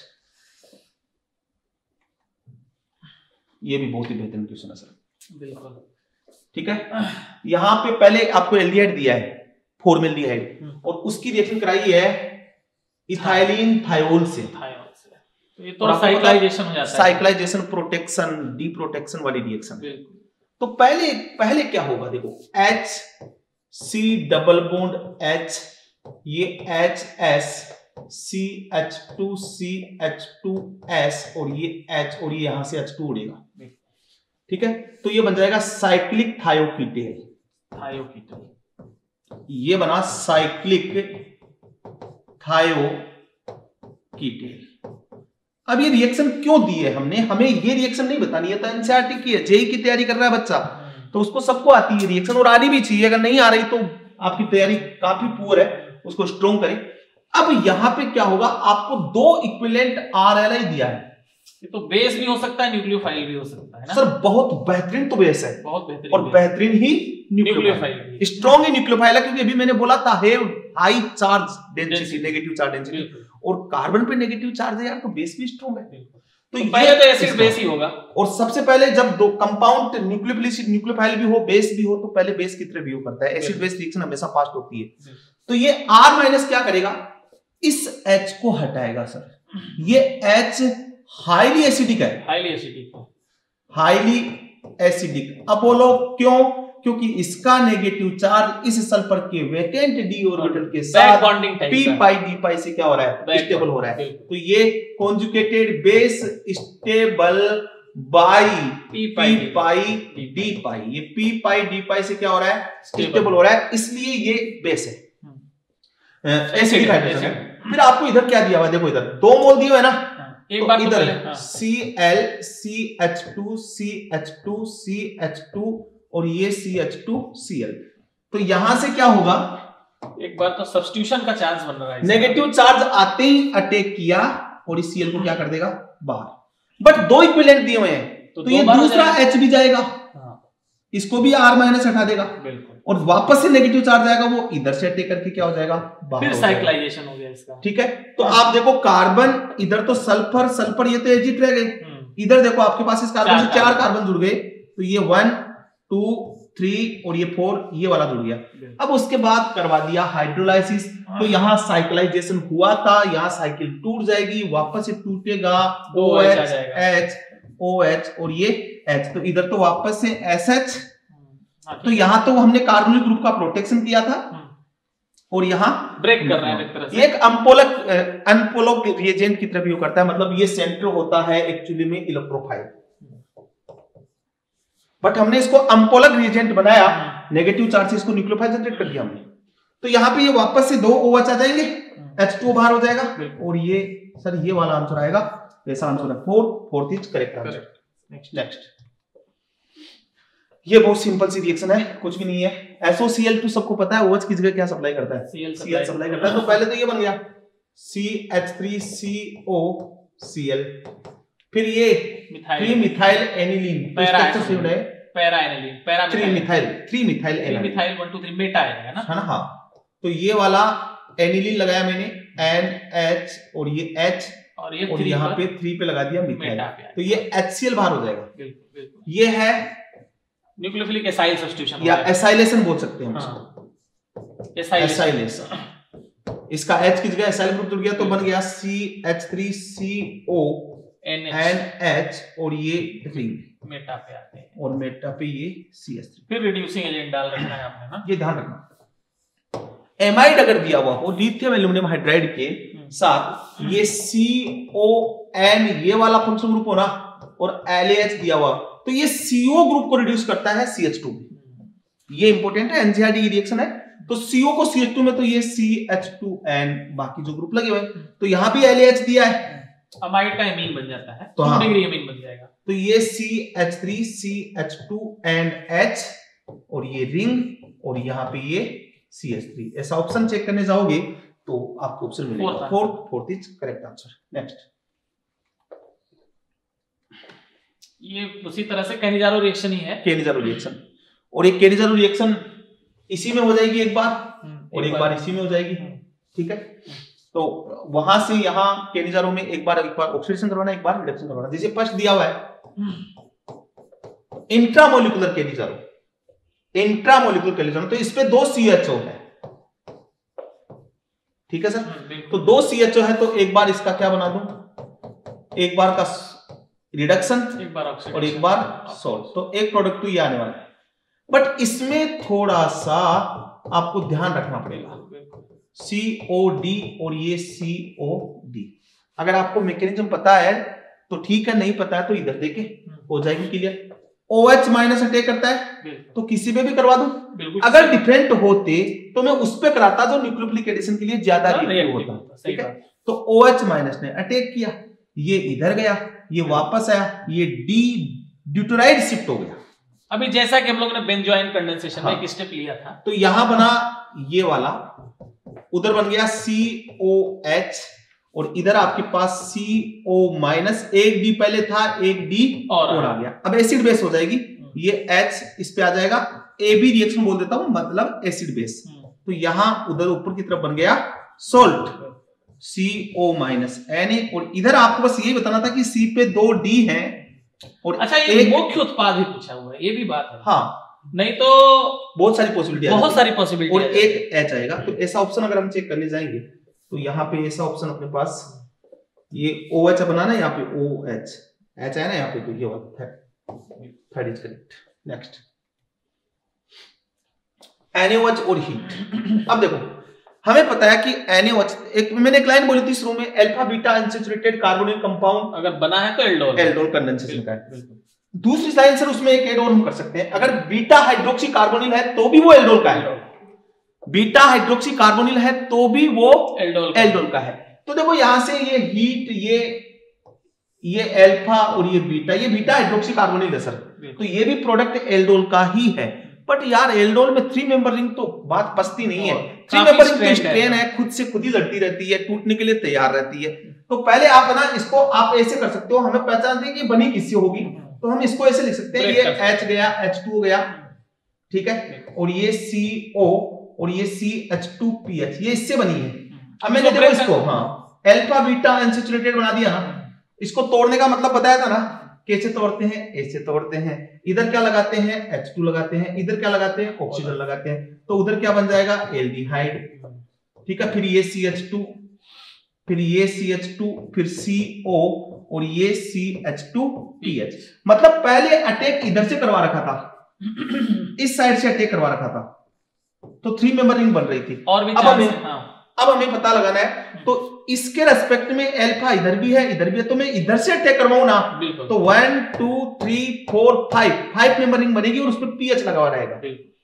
ये भी बहुत ही बेहतरीन क्वेश्चन है सर, बिल्कुल ठीक है। यहां पे पहले आपको एल्डिहाइड दिया है फॉर्मेल्डिहाइड, और उसकी रिएक्शन कराई है इथाइलिन थायोल से, तो ये तो साइक्लाइजेशन हो जाता है, साइक्लाइजेशन प्रोटेक्शन डी प्रोटेक्शन वाली रिएक्शन। तो पहले पहले क्या होगा, देखो H C double bond H, ये H S C H two C H two S और ये H, और ये यहां से H टू उड़ेगा, ठीक है। तो ये बन जाएगा साइक्लिक थायोकीटेन, थायोकीटेन ये बना साइक्लिक थायोकीटेन। अब ये रिएक्शन क्यों दी है हमने, हमें ये रिएक्शन नहीं बतानी है, तो एनसीईआरटी की है, जेई की तैयारी कर रहा है बच्चा, तो उसको सबको आती है रिएक्शन, और आनी भी चाहिए, अगर नहीं आ रही तो आपकी तैयारी काफी पुअर है, उसको स्ट्रॉन्ग करें। अब यहां पे क्या होगा, आपको दो इक्विवेलेंट आरएलआई दिया है, ये तो बेस भी हो सकता है, न्यूक्लियोफाइल भी हो सकता है ना सर, बहुत बेहतरीन तो बेस है, बहुत बेहतरीन, और बेहतरीन ही न्यूक्लियोफाइल, स्ट्रॉन्ग ही न्यूक्लियोफाइल है, क्योंकि अभी मैंने बोला था have high charge density, negative charge density, और कार्बन पे नेगेटिव चार्ज है यार, तो बेस भी स्ट्रॉन्ग है। तो, तो पहले तो एसिड बेस ही होगा, और सबसे पहले जब दो कंपाउंड न्यूक्लियोफिलिक न्यूक्लियोफाइल भी हो बेस भी हो, तो पहले बेस की तरह व्यू करता है, एसिड बेस रिएक्शन हमेशा फास्ट होती है। तो ये R माइनस क्या करेगा, इस H को हटाएगा सर, ये H हाईली एसिडिक है, हाईली एसिडिक, हाईली एसिडिक। अब बोलो क्यों, क्योंकि इसका नेगेटिव चार्ज इस सल्फर के वैकेंट डी ऑर्बिटल के बैक साथ बॉन्डिंग टाइप पी का पाई डी पाई से क्या हो रहा है, Back स्टेबल हो रहा है। बिल्कुल। तो ये conjugated base stable by P P pi pi D pi, ये पी पाई डी पाई से क्या हो रहा है, स्टेबल हो रहा है, इसलिए ये बेस है, एसिडिक हाइड्रोजन है। फिर आपको इधर क्या दिया हुआ है, देखो इधर दो मोल दिए हुए ना, एक तो बार तो इधर पहले, हाँ। C L C H two C H two C H two और ये C H two C L. तो यहां से क्या होगा, एक बार तो सब्स्टिट्यूशन का चांस बन रहा है, नेगेटिव चार्ज आते ही अटैक किया और इस सीएल को क्या कर देगा बाहर, बट दो इक्विवेलेंट दिए हुए हैं तो, तो ये दूसरा एच भी जाएगा, हाँ। इसको भी आर माइनस हटा देगा, बिल्कुल, और वापस से नेगेटिव चार्ज आएगा, वो इधर से अटैक करके क्या हो जाएगा बाहर, फिर साइक्लाइजेशन हो गया इसका, ठीक है। तो आप देखो कार्बन इधर तो सल्फर सल्फर ये तो एजिट रह गए, इधर देखो आपके पास इस कार्बन से चार कार्बन जुड़ गए, तो ये वन टू थ्री और ये फोर, ये वाला जुड़ गया। अब उसके बाद करवा दिया हाइड्रोलाइसिस, तो यहाँ साइक्लाइजेशन हुआ था, यहाँ साइकिल टूट जाएगी, वापस से टूटेगा O H H O H और ये H, तो इधर तो वापस से एस एच, तो यहाँ तो हमने कार्बोनिल ग्रुप का प्रोटेक्शन किया था और यहाँ ब्रेक कर रहा है एक तरह से, एक अनपोलक अनपोलक रिएजेंट की तरह भी करता है, मतलब ये सेंटर होता है एक्चुअली में इलेक्ट्रोफाइल, बट हमने इसको अनपोलक रिएजेंट बनाया, नेगेटिव चार्ज से इसको न्यूक्लियोफाइल जनरेट कर दिया हमने, तो यहाँ पे ये वापस से दो OH आ जाएंगे, एच टू बाहर हो जाएगा और ये सर ये वाला आंसर आएगा, ऐसा आंसर है four, fourth is correct answer. Next, ये बहुत सिंपल सी रिएक्शन है, कुछ भी नहीं है। S O C L two सबको पता है, OH की जगह क्या सप्लाई करता है, Cl सप्लाई करता है, तो पहले तो ये बन गया C H three C O C L, फिर ये three methyl aniline, structure same है, para aniline, para three methyl three methyl three methyl one two three meta आएगा ना, है ना, हाँ। तो ये वाला एनिलीन लगाया मैंने एन एच और ये H और ये और यहाँ पे थ्री पे लगा दिया मिथाइल, तो ये एच सी एल बाहर हो जाएगा, ये है न्यूक्लियोफिलिक एसाइल सब्स्टिट्यूशन या एसाइलेशन बोल सकते हैं हम इसको, एसाइलेशन। इसका H की जगह एसाइल ग्रुप जुड़ गया तो बन गया C H three C O N H और ये रिंग मेटा पे आते हैं और मेटा पे ये सी एच थ्री, फिर रिड्यूसिंग एजेंट डाल रखना है आपने ना, ये ध्यान रखना। एमाइड अगर दिया हुआ हो लिथियम एल्युमिनियम हाइड्राइड के साथ, ये सी ओ एन ये वाला फंक्शनल ग्रुप हो ना, और एल ए एच दिया हुआ, तो ये सीओ ग्रुप को रिड्यूस करता है सी एच टू में, ये इंपॉर्टेंट है, एनसीईआरटी की रिएक्शन है। तो सीओ को सी एच टू में, तो ये सी एच टू एन, बाकी जो ग्रुप लगे हुए, तो यहां भी एल ए एच दिया है, अमाइड का एमीन बन जाता है, तो हाँ, डिग्री एमीन बन जाएगा, तो ये C H three C H two and H और ये रिंग और यहाँ पे ये सी एच थ्री, ऐसा ऑप्शन चेक करने जाओगे तो आपको ऑप्शन मिलेगा fourth, fourth is correct answer. Next, ये उसी तरह से कैनिजारो रिएक्शन ही है, कैनिजारो रिएक्शन, और एक कैनिजारो रिएक्शन इसी में हो जाएगी एक बार और एक बार इसी में हो जाएगी, ठीक है। तो वहां से यहाँ कैनिजारो में एक बार एक बार ऑक्सीडेशन करवाना, एक बार रिडक्शन करवाना, जैसे फर्स्ट दिया हुआ है इंट्रामोलिकुलर कैनिजारो, इंट्रामोलिकुलर कैनिजारो, तो इसपे दो सी एच ओ है, ठीक है सर, तो दो सी एच ओ है, तो एक बार इसका क्या बना दूं, एक बार का रिडक्शन एक बार ऑक्सीडेशन और एक बार सॉल्ट, तो एक प्रोडक्ट तो ये आने वाला है, बट इसमें थोड़ा सा आपको ध्यान रखना पड़ेगा, सी ओ डी और ये सी ओ डी, अगर आपको मैकेनिज्म पता है तो ठीक है, नहीं पता है तो इधर देखे हो जाएगी क्लियर। OH माइनस अटैक करता है तो किसी पे भी करवा दूं, अगर डिफरेंट होते तो मैं उस पे कराता जो न्यूक्लियोफिलिक एडिशन के लिए ज्यादा रिएक्टिव होता, ठीक है। तो OH माइनस ने अटैक किया, ये इधर गया, ये वापस आया, ये डी ड्यूटराइड शिफ्ट हो गया। अभी जैसा कि हम लोग ने बेंजोइन कंडेंसेशन में एक स्टेप लिया था, तो यहां बना ये वाला, उधर बन गया सी ओ एच और इधर आपके पास सी ओ माइनस, एक डी पहले था, एक डी और, और आ गया, अब एसिड बेस हो जाएगी, ये H इस पे आ जाएगा, ए बी रिएक्शन बोल देता हूं, मतलब एसिड बेस, तो यहां उधर ऊपर की तरफ बन गया salt, C O minus N A, और इधर आपको बस यही बताना था कि सी पे दो डी है और अच्छा, ये एक मुख्य उत्पाद ही पूछा हुआ है, ये भी बात है, हाँ, नहीं तो बहुत सारी पॉसिबिलिटी बहुत सारी पॉसिबिलिटी और एक H आएगा, तो ऐसा ऑप्शन अगर हम चेक करने जाएंगे तो यहाँ पे ऐसा ऑप्शन अपने पास, ये OH बनाना, यहाँ पे OH H है ना यहाँ पे, तो ये वाला third is correct. Next, NaOH और हीट। अब देखो हमें पता है कि NaOH, एक मैंने एक लाइन बोली थी शुरू में, alpha beta unsaturated carbonyl compound अगर बना है तो एल्डोल एल्डोल कंडेंसेशन का है। दूसरी लाइन सर उसमें एक ऐड और हम कर सकते हैं, अगर बीटा हाइड्रोक्सी कार्बोनिल है तो भी वो एल्डोल का है, बीटा हाइड्रोक्सी कार्बोनिल है तो भी वो एल्डोल एल्डोल का है। तो देखो यहां से ये हीट, ये ये अल्फा और ये बीटा, ये बीटा हाइड्रोक्सी कार्बोनिल है सर, तो ये भी प्रोडक्ट एल्डोल का ही है। बट यार एल्डोल में थ्री मेंबर रिंग तो बात पसती नहीं है, थ्री मेंबर रिंग तो स्ट्रेन है, खुद से खुद ही लड़ती रहती है, टूटने के लिए तैयार रहती है। तो पहले आप ना इसको आप ऐसे कर सकते हो, हमें पहचान दें कि बनी किससे होगी, तो हम इसको ऐसे लिख सकते हैं, ये H गया, एच टू गया, ठीक है, और ये सी ओ और ये C H two P H, ये इससे बनी है। अब मैंने देखो इसको हाँ अल्फा बीटा अनसैचुरेटेड बना दिया ना, इसको तोड़ने का मतलब बताया था ना, कैसे तोड़ते हैं, ऐसे तोड़ते हैं, इधर क्या लगाते हैं एच टू लगाते हैं, इधर क्या लगाते हैं ऑक्सीजन लगाते हैं, तो उधर क्या बन जाएगा एल्डिहाइड, ठीक है, फिर ये सी एच टू, फिर ये सी एच टू, फिर सी ओ और ये C H two P H. मतलब पहले अटैक इधर से करवा रखा था, इस साइड से अटैक करवा रखा था, तो थ्री मेंबर रिंग बन रही थी। और भी अब हमें हाँ। अब हमें पता लगाना है, तो इसके रेस्पेक्ट में अल्फा इधर भी है इधर भी है, तो मैं इधर से अटैक करवाऊं ना, तो one two three four five five member ring बनेगी और उस पर पीएच लगा हुआ रहेगा,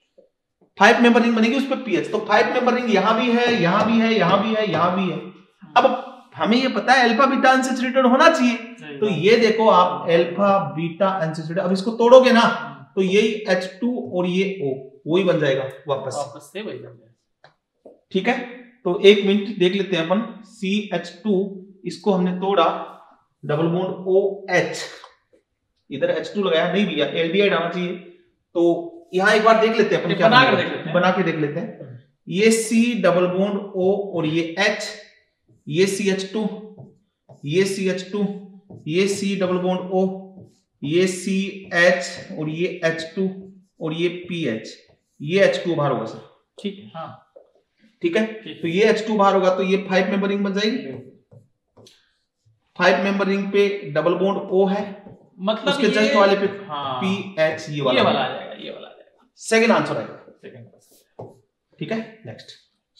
फाइव मेंबर रिंग बनेगी उस पर पीएच, तो फाइव मेंबर रिंग यहां भी है यहां भी है यहां भी है यहां भी है। अब हमें ये पता है अल्फा बीटा अनसैचुरेटेड होना चाहिए, तो ये देखो आप अल्फा बीटा अनसैचुरेटेड, अब इसको तोड़ोगे ना तो यही एच टू और ये O वही बन जाएगा वापस वापस से वही बन जाएगा, ठीक है। तो एक मिनट देख लेते हैं अपन, सी एच टू इसको हमने तोड़ा, डबल बॉन्ड OH, इधर एच टू लगाया, नहीं भैया एल्डिहाइड आना चाहिए, तो यहां एक बार देख लेते हैं अपन, क्या बना कर देख लेते हैं, बना के देख लेते हैं। ये C डबल बॉन्ड O और ये H, ये सी एच टू, ये सी एच टू, ये C डबल बॉन्ड O, ये सी एच और ये एच टू और ये पी एच, ये एच टू बाहर होगा सर, ठीक है हाँ ठीक है, तो ये एच टू बाहर होगा, तो ये फाइव मेंबर रिंग बन जाएगी, फाइव मेंबर रिंग पे डबल बॉन्ड O है, मतलब उसके जस्ट वाले पे हाँ, पी एच, ये वाला ये वाला आ जाएगा, ये वाला आ जाएगा, सेकंड आंसर आएगा, सेकंड, ठीक है। नेक्स्ट,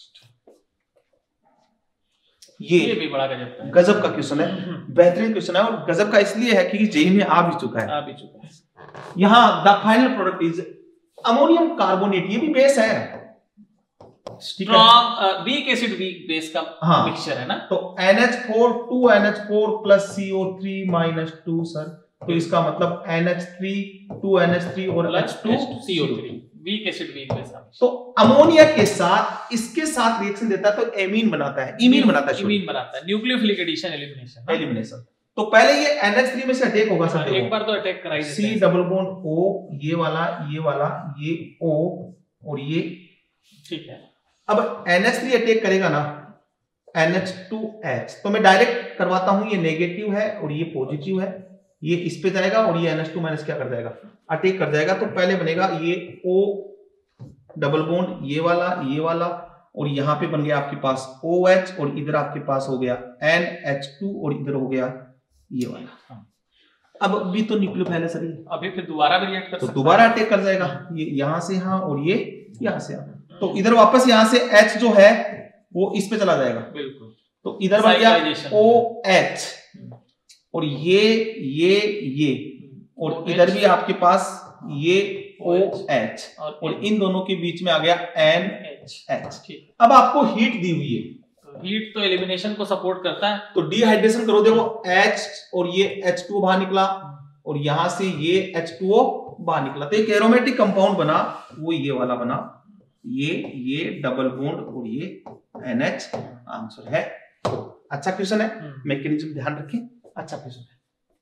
ये, ये भी बड़ा गजब का है, गजब का क्वेश्चन है, बेहतरीन क्वेश्चन है, और गजब का इसलिए है क्योंकि जेई में आ भी चुका है, आ भी चुका है। यहाँ the final product is ammonium carbonate, ये भी बेस है, strong weak acid weak base का हाँ, मिक्सचर है ना, तो N H four two N H four plus C O three minus two sir, तो इसका मतलब N H three two N H three और H two C O three, weak acid weak base. तो अमोनिया के साथ इसके साथ रिएक्शन देता है तो एमीन बनाता है, इमीन बनाता है, इमीन बनाता है, न्यूक्लियोफिलिक एडिशन एलिमिनेशन, एलिमिनेशन। तो पहले ये एन एच थ्री में से अटैक होगा सर, एक बार तो अटैक कराई देते हैं, C डबल बॉन्ड O, ये वाला ये वाला ये O और ये, ठीक है। अब एन एच थ्री अटैक करेगा ना एन एच टू एच, तो मैं डायरेक्ट करवाता हूं, ये नेगेटिव है और ये पॉजिटिव है, ये इस पे जाएगा और ये एन एच टू माइनस क्या कर जाएगा, अटैक कर जाएगा। तो पहले बनेगा ये O डबल बॉन्ड, ये वाला ये वाला, और यहाँ पे बन गया आपके पास OH, और इधर आपके पास हो गया एन एच टू और इधर हो गया ये वाला। अब भी तो न्यूक्लियोफाइल है सर, ये अभी फिर दोबारा भी रिएक्ट कर सकता है, तो दोबारा अटैक कर जाएगा, ये यहाँ से यहाँ और ये यहाँ से यहाँ, तो इधर वापस यहाँ से H जो है वो इस पे चला जाएगा, बिल्कुल, तो इधर बन गया OH और ये ये ये और इधर भी आपके पास ये OH और इन दोनों के बीच में आ गया एन एच। अब आपको हीट दी हुई है, हीट तो एलिमिनेशन को सपोर्ट करता है, तो डिहाइड्रेशन करो, देखो H और ये एच टू बाहर निकला और यहां से ये एच टू ओ बाहर निकला, तो एक एरोमेटिक कंपाउंड बना, वो ये वाला बना, ये ये डबल बॉन्ड और ये एन एच, आंसर है। अच्छा क्वेश्चन है, मैकेनिज्म ध्यान रखें, अच्छा क्वेश्चन है।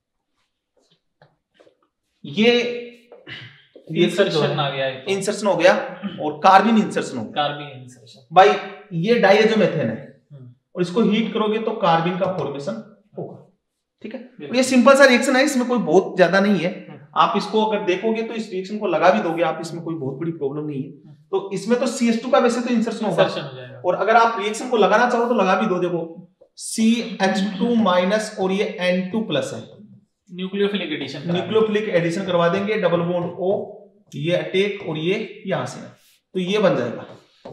ये इंसर्शन आ गया, इंसर्शन हो गया और कार्बिन इंसर्शन हो गया, कार्बिन इंसर्शन भाई, ये डाइएजोमेथेन है और इसको हीट करोगे तो कार्बिन का फॉर्मेशन होगा, ठीक है। तो ये सिंपल सा रिएक्शन है, इसमें कोई बहुत ज्यादा नहीं है, आप इसको अगर देखोगे तो इस रिएक्शन को लगा भी दोगे आप, इसमें कोई बहुत बड़ी प्रॉब्लम नहीं है। तो इसमें तो सी एच टू का वैसे तो इंसर्शन होगा, और अगर आप रिएक्शन को लगाना चाहो तो लगा भी दो, देखो सी एच टू माइनस और ये एन टू प्लस है, न्यूक्लियोफिलिक एडिशन, न्यूक्लियोफिलिक एडिशन करवा देंगे, डबल बॉन्ड O, ये अटैक और ये यहां से, तो ये बन जाएगा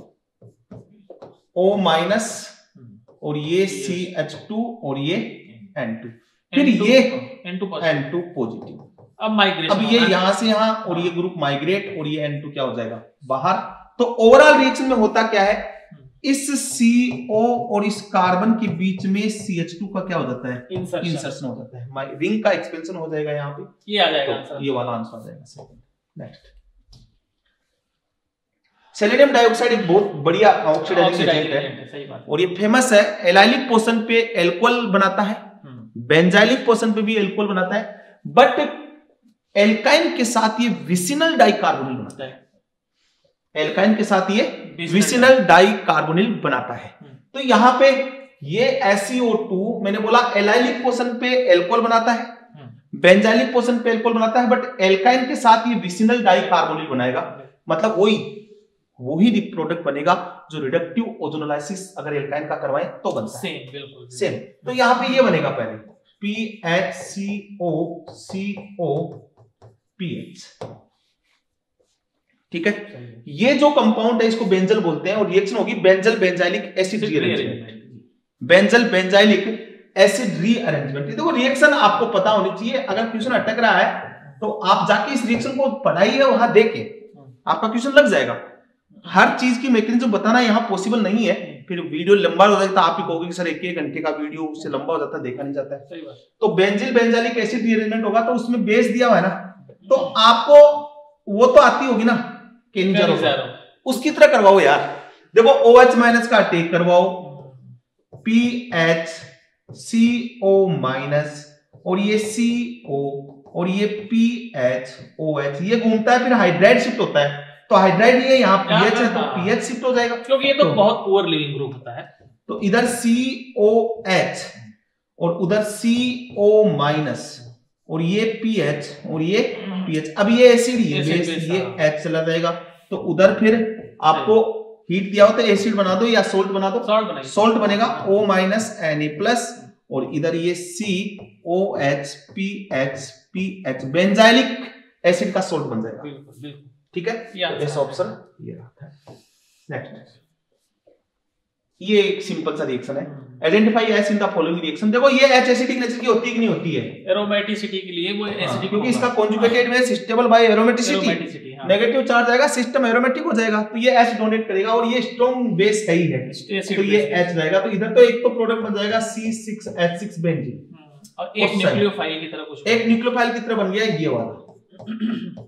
O माइनस और ये सी एच टू और ये एन टू, फिर ये एन टू पॉजिटिव। अब माइग्रेशन, अब ये यहां से यहां और ये ग्रुप माइग्रेट और ये एन टू क्या हो जाएगा बाहर। तो ओवरऑल रिएक्शन में होता क्या है, इस सी ओ और इस कार्बन के बीच में सी एच टू का क्या हो जाता है, इंसर्शन हो जाता है, रिंग का एक्सपेंशन हो जाएगा यहाँ पे, ये आ जाएगा तो ये वाला आंसर आ जाएगा सेकंड। नेक्स्ट, सेलेनियम डाइऑक्साइड एक बहुत बढ़िया ऑक्सीडाइजिंग एजेंट है और ये फेमस है, एलाइलिक पोर्शन पे एल्कोहल बनाता है, बेंजाइलिक पोर्शन पे भी एल्कोहल बनाता है, बट एल्काइन के साथ ये विसिनल डाइकार्बोनिल बनाता है, एल्काइन के साथ ये विसिनल डाइकार्बोनिल बनाता है। तो यहां पे ये एस सी ओ टू मैंने बोला एलाइलिक पोर्शन पे एल्कोहल बनाता है, बेंजाइलिक पोर्शन पे एल्कोहल बनाता है, बट एल्काइन के साथ ये विसिनल डाइकार्बोनिल बनाएगा, मतलब वही वही प्रोडक्ट बनेगा जो रिडक्टिव ओजोनोलाइसिस अगर एल्काइन का करवाएं तो बनता है, सेम बिल्कुल सेम। तो यहां पे ये बनेगा पहले P H C O C O P H, ठीक है। ये जो कंपाउंड है इसको बेंजल बोलते हैं और रिएक्शन होगी benzil benzilic acid rearrangement, benzil benzilic acid rearrangement. देखो रिएक्शन आपको पता होनी चाहिए, अगर क्वेश्चन अटक रहा है तो आप जाके इस रिएक्शन को पढ़ाइए, वहां देखें आपका क्वेश्चन लग जाएगा। हर चीज की मैकेनिज्म बताना यहाँ पॉसिबल नहीं है, फिर वीडियो लंबा हो जाता है, आप ही कहोगे कि सर एक एक घंटे का वीडियो उससे लंबा हो जाता है, देखा नहीं जाता है। सही बात। तो बेंजिल बेंजाइलिक एसिड रीअरेंजमेंट होगा तो उसमें बेस दिया हुआ है ना, तो आपको वो तो आती होगी ना केनिजारो, उसकी तरह करवाओ यार। देखो OH माइनस का टेक करवाओ, P H C O minus और ये सी ओ और ये पी एच ओ एच, ये घूमता है फिर हाइड्राइड शिफ्ट होता है, तो हाइड्राइड ये यहाँ पीएच है तो पीएच शिफ्ट हो जाएगा, क्योंकि ये तो, तो बहुत पुअर लिविंग ग्रुप होता है। तो इधर सी ओ एच और उधर सी ओ माइनस और ये पीएच और ये पीएच, अब ये एसिड ये बेस ये एच चला जाएगा, तो उधर फिर आपको हीट दिया हो तो एसिड बना दो या सोल्ट बना दो, सोल्ट सोल्ट बनेगा O minus N A plus और इधर ये C O H P H P H, benzilic acid का सोल्ट बन जाएगा। बिल्कुल बिल्कुल ठीक है, ऐसा ऑप्शन ये रहा है। नेक्स्ट, ये एक सिंपल सा रिएक्शन है, identify S in the following reaction. देखो ये H एसिडिक नेचर की होती है कि नहीं होती है, एरोमेटिसिटी के लिए वो एसिडिक, क्योंकि इसका कॉन्जुगेटेड में stable by aromaticity, negative charge आएगा सिस्टम एरोमेटिक हो जाएगा, तो ये H डोनेट करेगा और ये स्ट्रॉन्ग बेस है ही है, तो ये H रहेगा। तो इधर तो एक तो प्रोडक्ट बन जाएगा C six H six benzene और एक न्यूक्लियोफाइल की तरह कुछ, एक न्यूक्लियोफाइल की तरह बन गया ये वाला,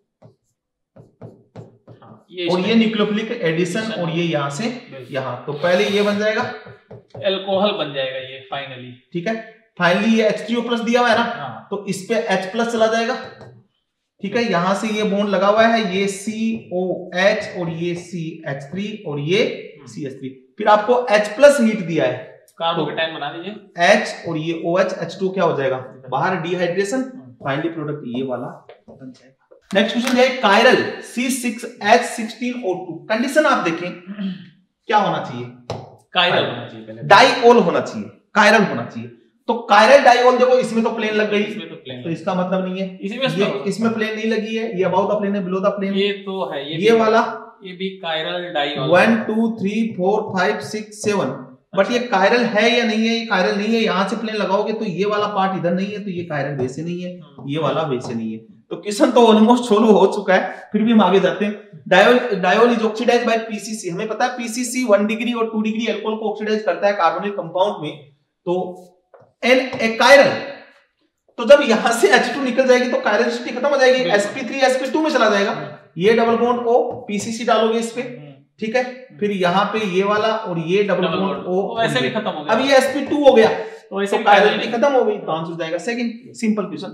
ये और ये न्यूक्लियोफिलिक एडिशन और ये यहां से यहां, तो पहले ये बन जाएगा अल्कोहल बन जाएगा ये फाइनली, ठीक है। फाइनली ये एच थ्री ओ प्लस दिया हुआ है ना, हाँ। तो इस पे H प्लस चला जाएगा, ठीक है। यहां से ये बॉन्ड लगा हुआ है, ये सी ओ एच और ये सी एच थ्री और ये सी एच थ्री, फिर आपको H प्लस हीट दिया है, कार्बोकेटाइन बना दीजिए, H और ये OH H टू क्या हो जाएगा बाहर, डिहाइड्रेशन, फाइनली प्रोडक्ट ये वाला बन जाएगा। नेक्स्ट क्वेश्चन है chiral C six H sixteen O two, condition आप देखें क्या होना चाहिए, कायरल होना चाहिए, पहले डाइओल होना चाहिए, कायरल होना चाहिए। तो कायरल डाइओल देखो इसमें तो प्लेन लग गई, इसमें तो प्लेन, तो इसका मतलब नहीं है, इसमें ये इसमें प्लेन नहीं लगी है, ये अबाउट द प्लेन है, बिलो द प्लेन, ये तो है, ये ये वाला ये भी chiral diol one two three four five six seven, but ये कायरल है या नहीं है, ये कायरल नहीं है, यहां से प्लेन लगाओगे तो ये वाला पार्ट इधर नहीं है, तो ये कायरल वैसे नहीं है, ये वाला वैसे नहीं है। तो क्वेश्चन तो ऑलमोस्ट सोल्व हो चुका है, फिर भी हम आगे जाते हैं। Diol diol is oxidized by PCC, हमें पता है पीसीसी वन डिग्री और टू डिग्री अल्कोहल को ऑक्सीडाइज करता है कार्बोनिल कंपाउंड में, तो एन ए कायरल, तो जब यहां से एच टू निकल जाएगी तो कायरलिसिटी खत्म हो जाएगी, S P three S P two में चला जाएगा, ये डबल बॉन्ड O पीसीसी डालोगे इस पे, ठीक है, फिर यहाँ पे ये वाला और ये डबल बॉन्ड O ऐसे भी खत्म हो गया, अब ये एस पी टू हो गया, तो ऐसे कायरलिसिटी खत्म हो गई, तो आंसर हो जाएगा सेकंड। सिंपल क्वेश्चन,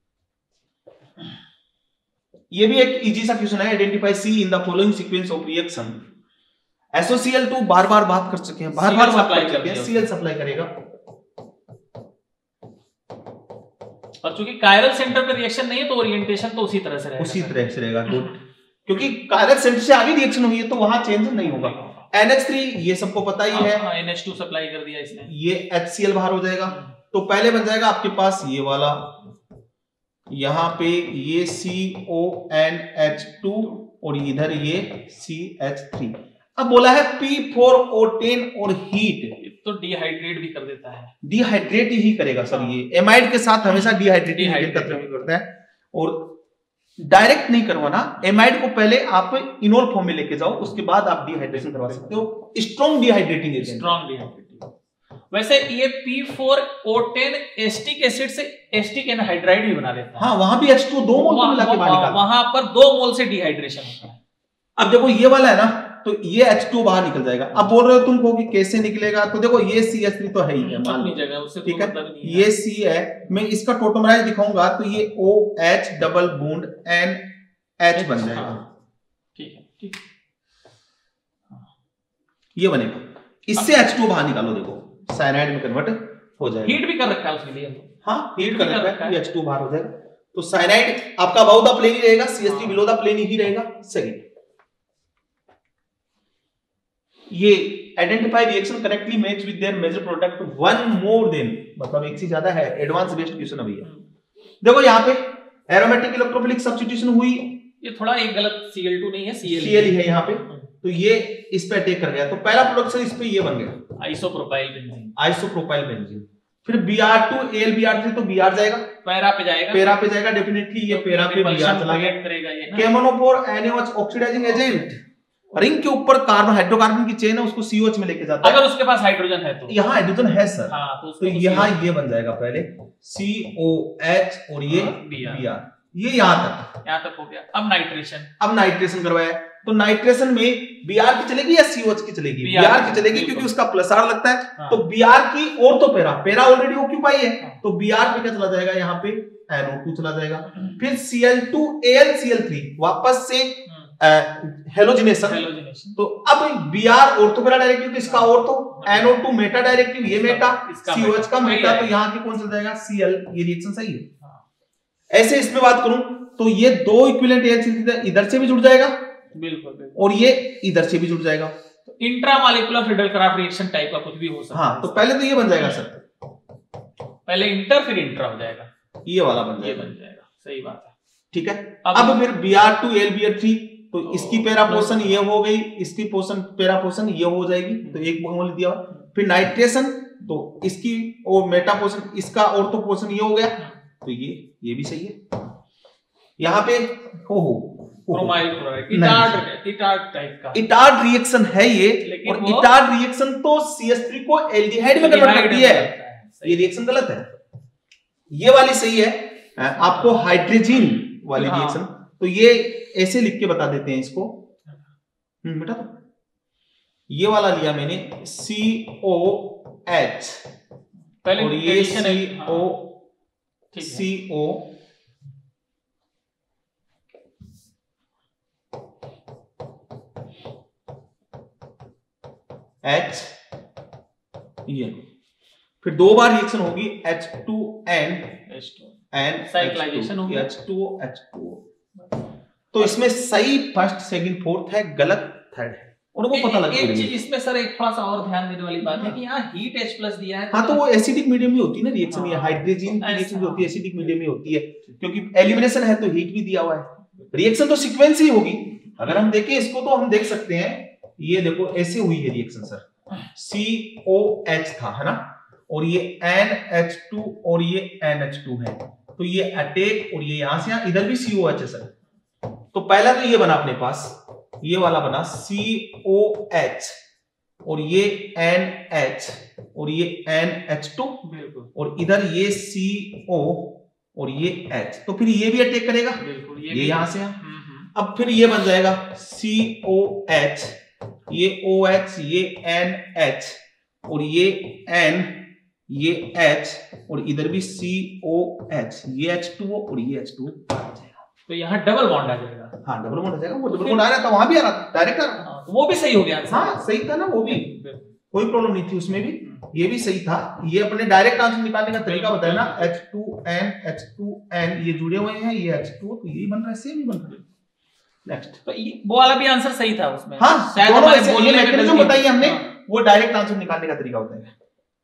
ये भी एक इजी सा क्वेश्चन है, identify C in the following sequence of reaction. S O C L two बार बार बात कर चुके हैं, बार बार बात कर चुके हैं, Cl सप्लाई करेगा, और चूंकि कायरल सेंटर पे रिएक्शन नहीं है तो ओरिएंटेशन तो उसी तरह से रहेगा, उसी तरह से रहेगा, गुड, क्योंकि कायरल सेंटर से आगे रिएक्शन हुई है तो वहां चेंज नहीं होगा। एन एच थ्री ये सबको पता ही है, एन एच टू सप्लाई कर दिया इसने, ये एच सी एल बाहर हो जाएगा, तो पहले बन जाएगा आपके पास ये वाला, यहाँ पे ये C O N H two और इधर ये सी एच थ्री। अब बोला है पी फोर ओ टेन और हीट, तो डिहाइड्रेट भी कर देता है, डिहाइड्रेट ही करेगा सर। ये एमाइड के साथ हमेशा डिहाइड्रेट करता है। और डायरेक्ट नहीं करवाना, एमाइड को पहले आप इनोल फॉर्म में लेके जाओ, उसके बाद आप डिहाइड्रेशन करवा सकते हो। Strong dehydrating agent, strong dehydrating. वैसे ये P four O ten acetic acid से एस्टिक एनहाइड्राइड भी बना देता है। हाँ, वहां भी एच टू दो मोल मिला के बाहर निकालता है, वहां पर दो मोल से डिहाइड्रेशन होता है। अब देखो ये वाला है ना, तो ये एच टू बाहर निकल जाएगा। अब बोल रहे हो तुमको कि कैसे निकलेगा, तो देखो ये सी एच थ्री तो है ही है, मान लो जगह उससे ठीक है, ये सी है। मैं इसका टोटोमराइज दिखाऊंगा तो ये O H double bond N H बन जाएगा। ठीक है, ठीक ये बनेगा। इससे एच टू बाहर निकालो, देखो साइनाइड में कन्वर्ट हो जाएगा। हीट भी कर रखा है उसके लिए, हाँ हीट कर रखा है, एच टू बाहर हो जाएगा। तो साइनाइड आपका अबाउट द प्लेन ही रहेगा, C H three below the plane ही रहेगा। सेकंड, ये identify reaction correctly match with their major product one more than, मतलब एक से ज्यादा है। एडवांस बेस्ड क्वेश्चन अभी है। देखो यहाँ पे एरोमेटिक इलेक्ट्रोफिलिक सब्स्टिट्यूशन हुई, ये थोड़ा एक गलत सी एल टू नहीं है, सी एल सी एल ही है यहाँ पे, तो ये इस पे अटैक कर गया, तो पहला प्रोडक्शन इस पे ये बन गया आइसोप्रोपाइल बेंजीन। Isopropyl benzene. फिर B R two A L B R three, तो बी आर जाएगा, पैरा पे जाएगा, पैरा पे जाएगा डेफिनेटली, ये पैरा पे बी आर चला गया। केमोनोफोर एनएच ऑक्सीडाइजिंग एजेंट, रिंग के ऊपर कार्बन हाइड्रोकार्बन की चेन है, उसको सीओएच में लेके जाता है। अगर उसके पास हाइड्रोजन है तो, यहाँ हाइड्रोजन है सर, हाँ, तो, तो यहाँ ये बन जाएगा पहले सी ओ एच और ये बी आर, ये यहाँ तक यहाँ तक हो गया। अब नाइट्रेशन, अब नाइट्रेशन करवाया, तो नाइट्रेशन में बीआर की चलेगी या सीओएच की चलेगी? बीआर की चलेगी, क्योंकि उसका प्लस आर लगता है। हाँ। तो बीआर की और तो पैरा पैरा ऑलरेडी ऑक्यूपाई है, हाँ। तो बीआर पे क्या चला जाएगा, यहाँ पे एन ओ टू चला जाएगा। फिर C L two A L C L three वापस से हेलोजिनेशन, तो अब बीआर ऑर्थो पैरा डायरेक्टिव, तो इसका ortho, N O two meta directive, ये मेटा, सीओएच का मेटा, तो यहाँ की कौन चल जाएगा, सीएल। ये रिएक्शन सही है। ऐसे इसमें बात करूं तो ये दो इक्विवेलेंट एल इधर से भी जुड़ जाएगा, बिल्कुल, बिल्कुल, और ये इधर से भी जुड़ जाएगा। तो इंट्रामॉलिक्यूलर फ्रीडल-क्राफ्ट रिएक्शन टाइप का कुछ भी हो सकता है। हाँ, तो पहले तो ये बन जाएगा सर, पहले इंटर फिर इंट्रा हो जाएगा, ये वाला बन जाएगा, ये बन जाएगा, सही बात है। ठीक है। अब, अब फिर B R two L B R three, तो इसकी पैरा पोर्शन ये हो गई, इसकी पोर्शन पैरा पोर्शन ये हो जाएगी, तो एक मोल दिया। फिर नाइट्रेशन, तो इसकी और मेटा पोर्शन, इसका और तो पोर्शन ये हो गया, तो ये ये भी सही है। यहाँ पे हो हो bromyl chloride, Etard Etard type का इटार्ड रिएक्शन है ये, और इटार्ड रिएक्शन तो सी एच थ्री को एल्डिहाइड में कन्वर्ट करती है, ये रिएक्शन गलत है। ये वाली सही है, आपको हाइड्रोजन वाली रिएक्शन, तो ये ऐसे लिख के बता देते हैं इसको। हम्म बेटा, तो ये वाला लिया मैंने सी ओ एच, और ये C O C O H, ये फिर दो बार रिएक्शन होगी, H two N H two N cyclization होगी, एच टू एच टू। तो इसमें सही फर्स्ट सेकंड फोर्थ है, गलत थर्ड है, उनको पता लग एक चीज इसमें सर एक थोड़ा सा और ध्यान देने वाली बात है कि यहाँ हीट H प्लस दिया है। हाँ, तो वो एसिडिक मीडियम में होती है ना रिएक्शन, ये हाइड्रोजन की रिएक्शन जो होती है एसिडिक मीडियम में होती है, क्योंकि एलिमिनेशन है तो हीट भी दिया हुआ है। रिएक्शन तो सीक्वेंस ही होगी। अगर हम देखें इसको तो हम देख सकते हैं, ये देखो ऐसे हुई है reaction sir, C O H था, है ना, और ये एन एच टू और ये एन एच टू है, तो ये अटैक, और ये यहां से यहां इधर भी सी ओ एच है सर। तो पहला तो ये बना अपने पास, ये वाला बना सी ओ एच, और ये एन एच, और ये एन एच टू, और इधर ये सी ओ और ये H, तो फिर ये भी अटैक करेगा, बिल्कुल, ये, ये यहां से यहां। अब फिर ये बन जाएगा सी ओ एच, ये ओ एच, ये एन एच, और ये N, ये H, और इधर भी सी ओ एच, ये एच टू ओ और ये एच टू ओ आ जाएगा। तो यहाँ डबल बॉन्ड आ जाएगा। हाँ, डबल बॉन्ड आ जाएगा। वो डबल बॉन्ड आ रहा था, वहां भी आ रहा था, डायरेक्ट आ रहा था, वो भी सही हो गया। हाँ, सही था ना, वो भी कोई प्रॉब्लम नहीं थी उसमें भी, ये भी सही था। ये अपने डायरेक्ट आंसर निकालने का तरीका बताया ना, H two N H two N, ये जुड़े हुए हैं, ये एच टू, तो यही बन रहा है, सेम ही बन रहा है। नेक्स्ट, तो वो वाला भी आंसर सही था उसमें। हाँ, शायद हमारे बोलने में मैकेनिज्म बताइए हमने, वो डायरेक्ट आंसर निकालने का तरीका बताया।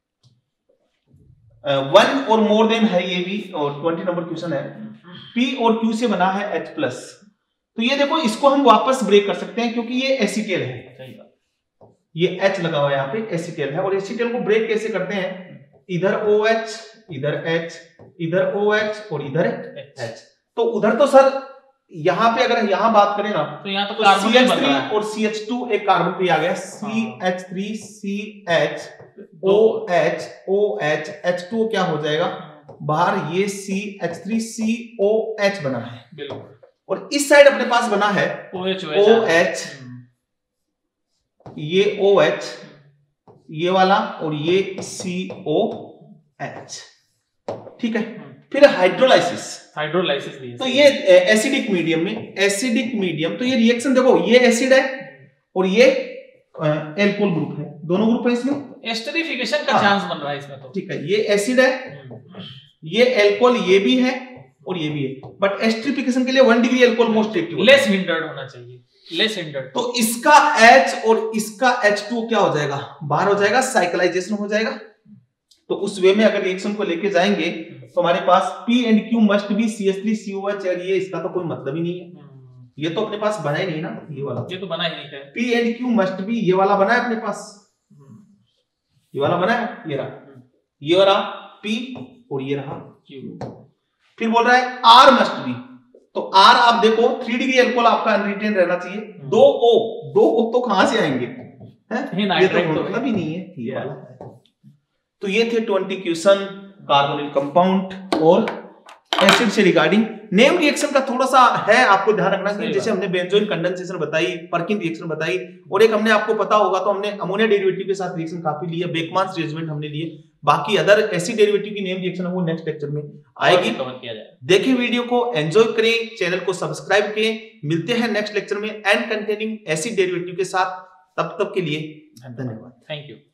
वन और मोर देन है ये भी, और ट्वेंटी नंबर क्वेश्चन है। P और Q से बना है H प्लस, तो ये देखो, इसको हम वापस ब्रेक कर सकते हैं क्योंकि ये एसिटेल है, सही बात, ये H लगा हुआ है यहाँ पे, एसिटेल है। और एसिटेल को ब्रेक कैसे करते हैं, इधर OH, इधर H, इधर OH और इधर H। तो उधर तो सर यहाँ पे अगर यहाँ बात करें ना तो यहाँ तो, तो कार्बन C H बन रहा है। थ्री और C H टू एक कार्बन पे आ गया, C H three C H OH OH H two क्या हो जाएगा बाहर, ये C H three C O H बना है। बिल्कुल। और इस साइड अपने पास बना है OH OH, ये OH, ये वाला, और ये C O H, ठीक है। फिर हाइड्रोलाइसिस, हाइड्रोलाइसिस भी है। तो ये एसिडिक मीडियम में, एसिडिक मीडियम, तो ये रिएक्शन देखो, ये एसिड है और ये एल्कोहल ग्रुप है, दोनों ग्रुप है इसमें, एस्टरिफिकेशन का हाँ, चांस बन रहा है इसमें। तो ठीक है, ये एसिड है, ये एल्कोहल ये भी है और ये भी है, बट एस्टरिफिकेशन के लिए one degree alcohol most active, less hindered होना चाहिए, लेस हिंडर्ड। तो इसका H और इसका H टू क्या हो जाएगा, बाहर हो जाएगा, साइक्लाइजेशन हो जाएगा। तो उस वे में अगर रिएक्शन को लेके जाएंगे तो हमारे पास P and Q must be C H three C O H, ये इसका तो कोई मतलब ही नहीं है, ये तो अपने पास बना ही नहीं ना, ये वाला ये तो बना ही नहीं है। P and Q must be, ये वाला बना है अपने पास, ये वाला बना है, ये रहा, ये रहा P और ये रहा Q। फिर बोल रहा है R मस्ट बी, तो R आप देखो थ्री डिग्री एल्कोहल आपका अनरिटेन रहना चाहिए, दो O, दो O तो कहां से आएंगे, हैं? ये तो मतलब ही नहीं है, ये वाला। तो ये थे ट्वेंटी क्वेश्चन कार्बोनिल कंपाउंड और एसिड से रिगार्डिंग। नेम रिएक्शन का थोड़ा सा है, आपको ध्यान रखना कि जैसे हमने बेंजोइन कंडेंसेशन बताई, पर्किन रिएक्शन बताई, और एक हमने आपको पता होगा तो हमने अमोनिया डेरिवेटिव के साथ रिएक्शन काफी लिए, बेकमान्स रिएरेंजमेंट हमने लिए, बाकी अदर एसिड डेरिवेटिव की नेम रिएक्शन है वो नेक्स्ट लेक्चर में आएगी, कवर किया जाएगा। देखिए वीडियो को, एंजॉय करें, चैनल को सब्सक्राइब करें। मिलते हैं नेक्स्ट लेक्चर में एंड कंटेनिंग एसिड डेरिवेटिव के साथ, तब तक के लिए धन्यवाद, थैंक यू।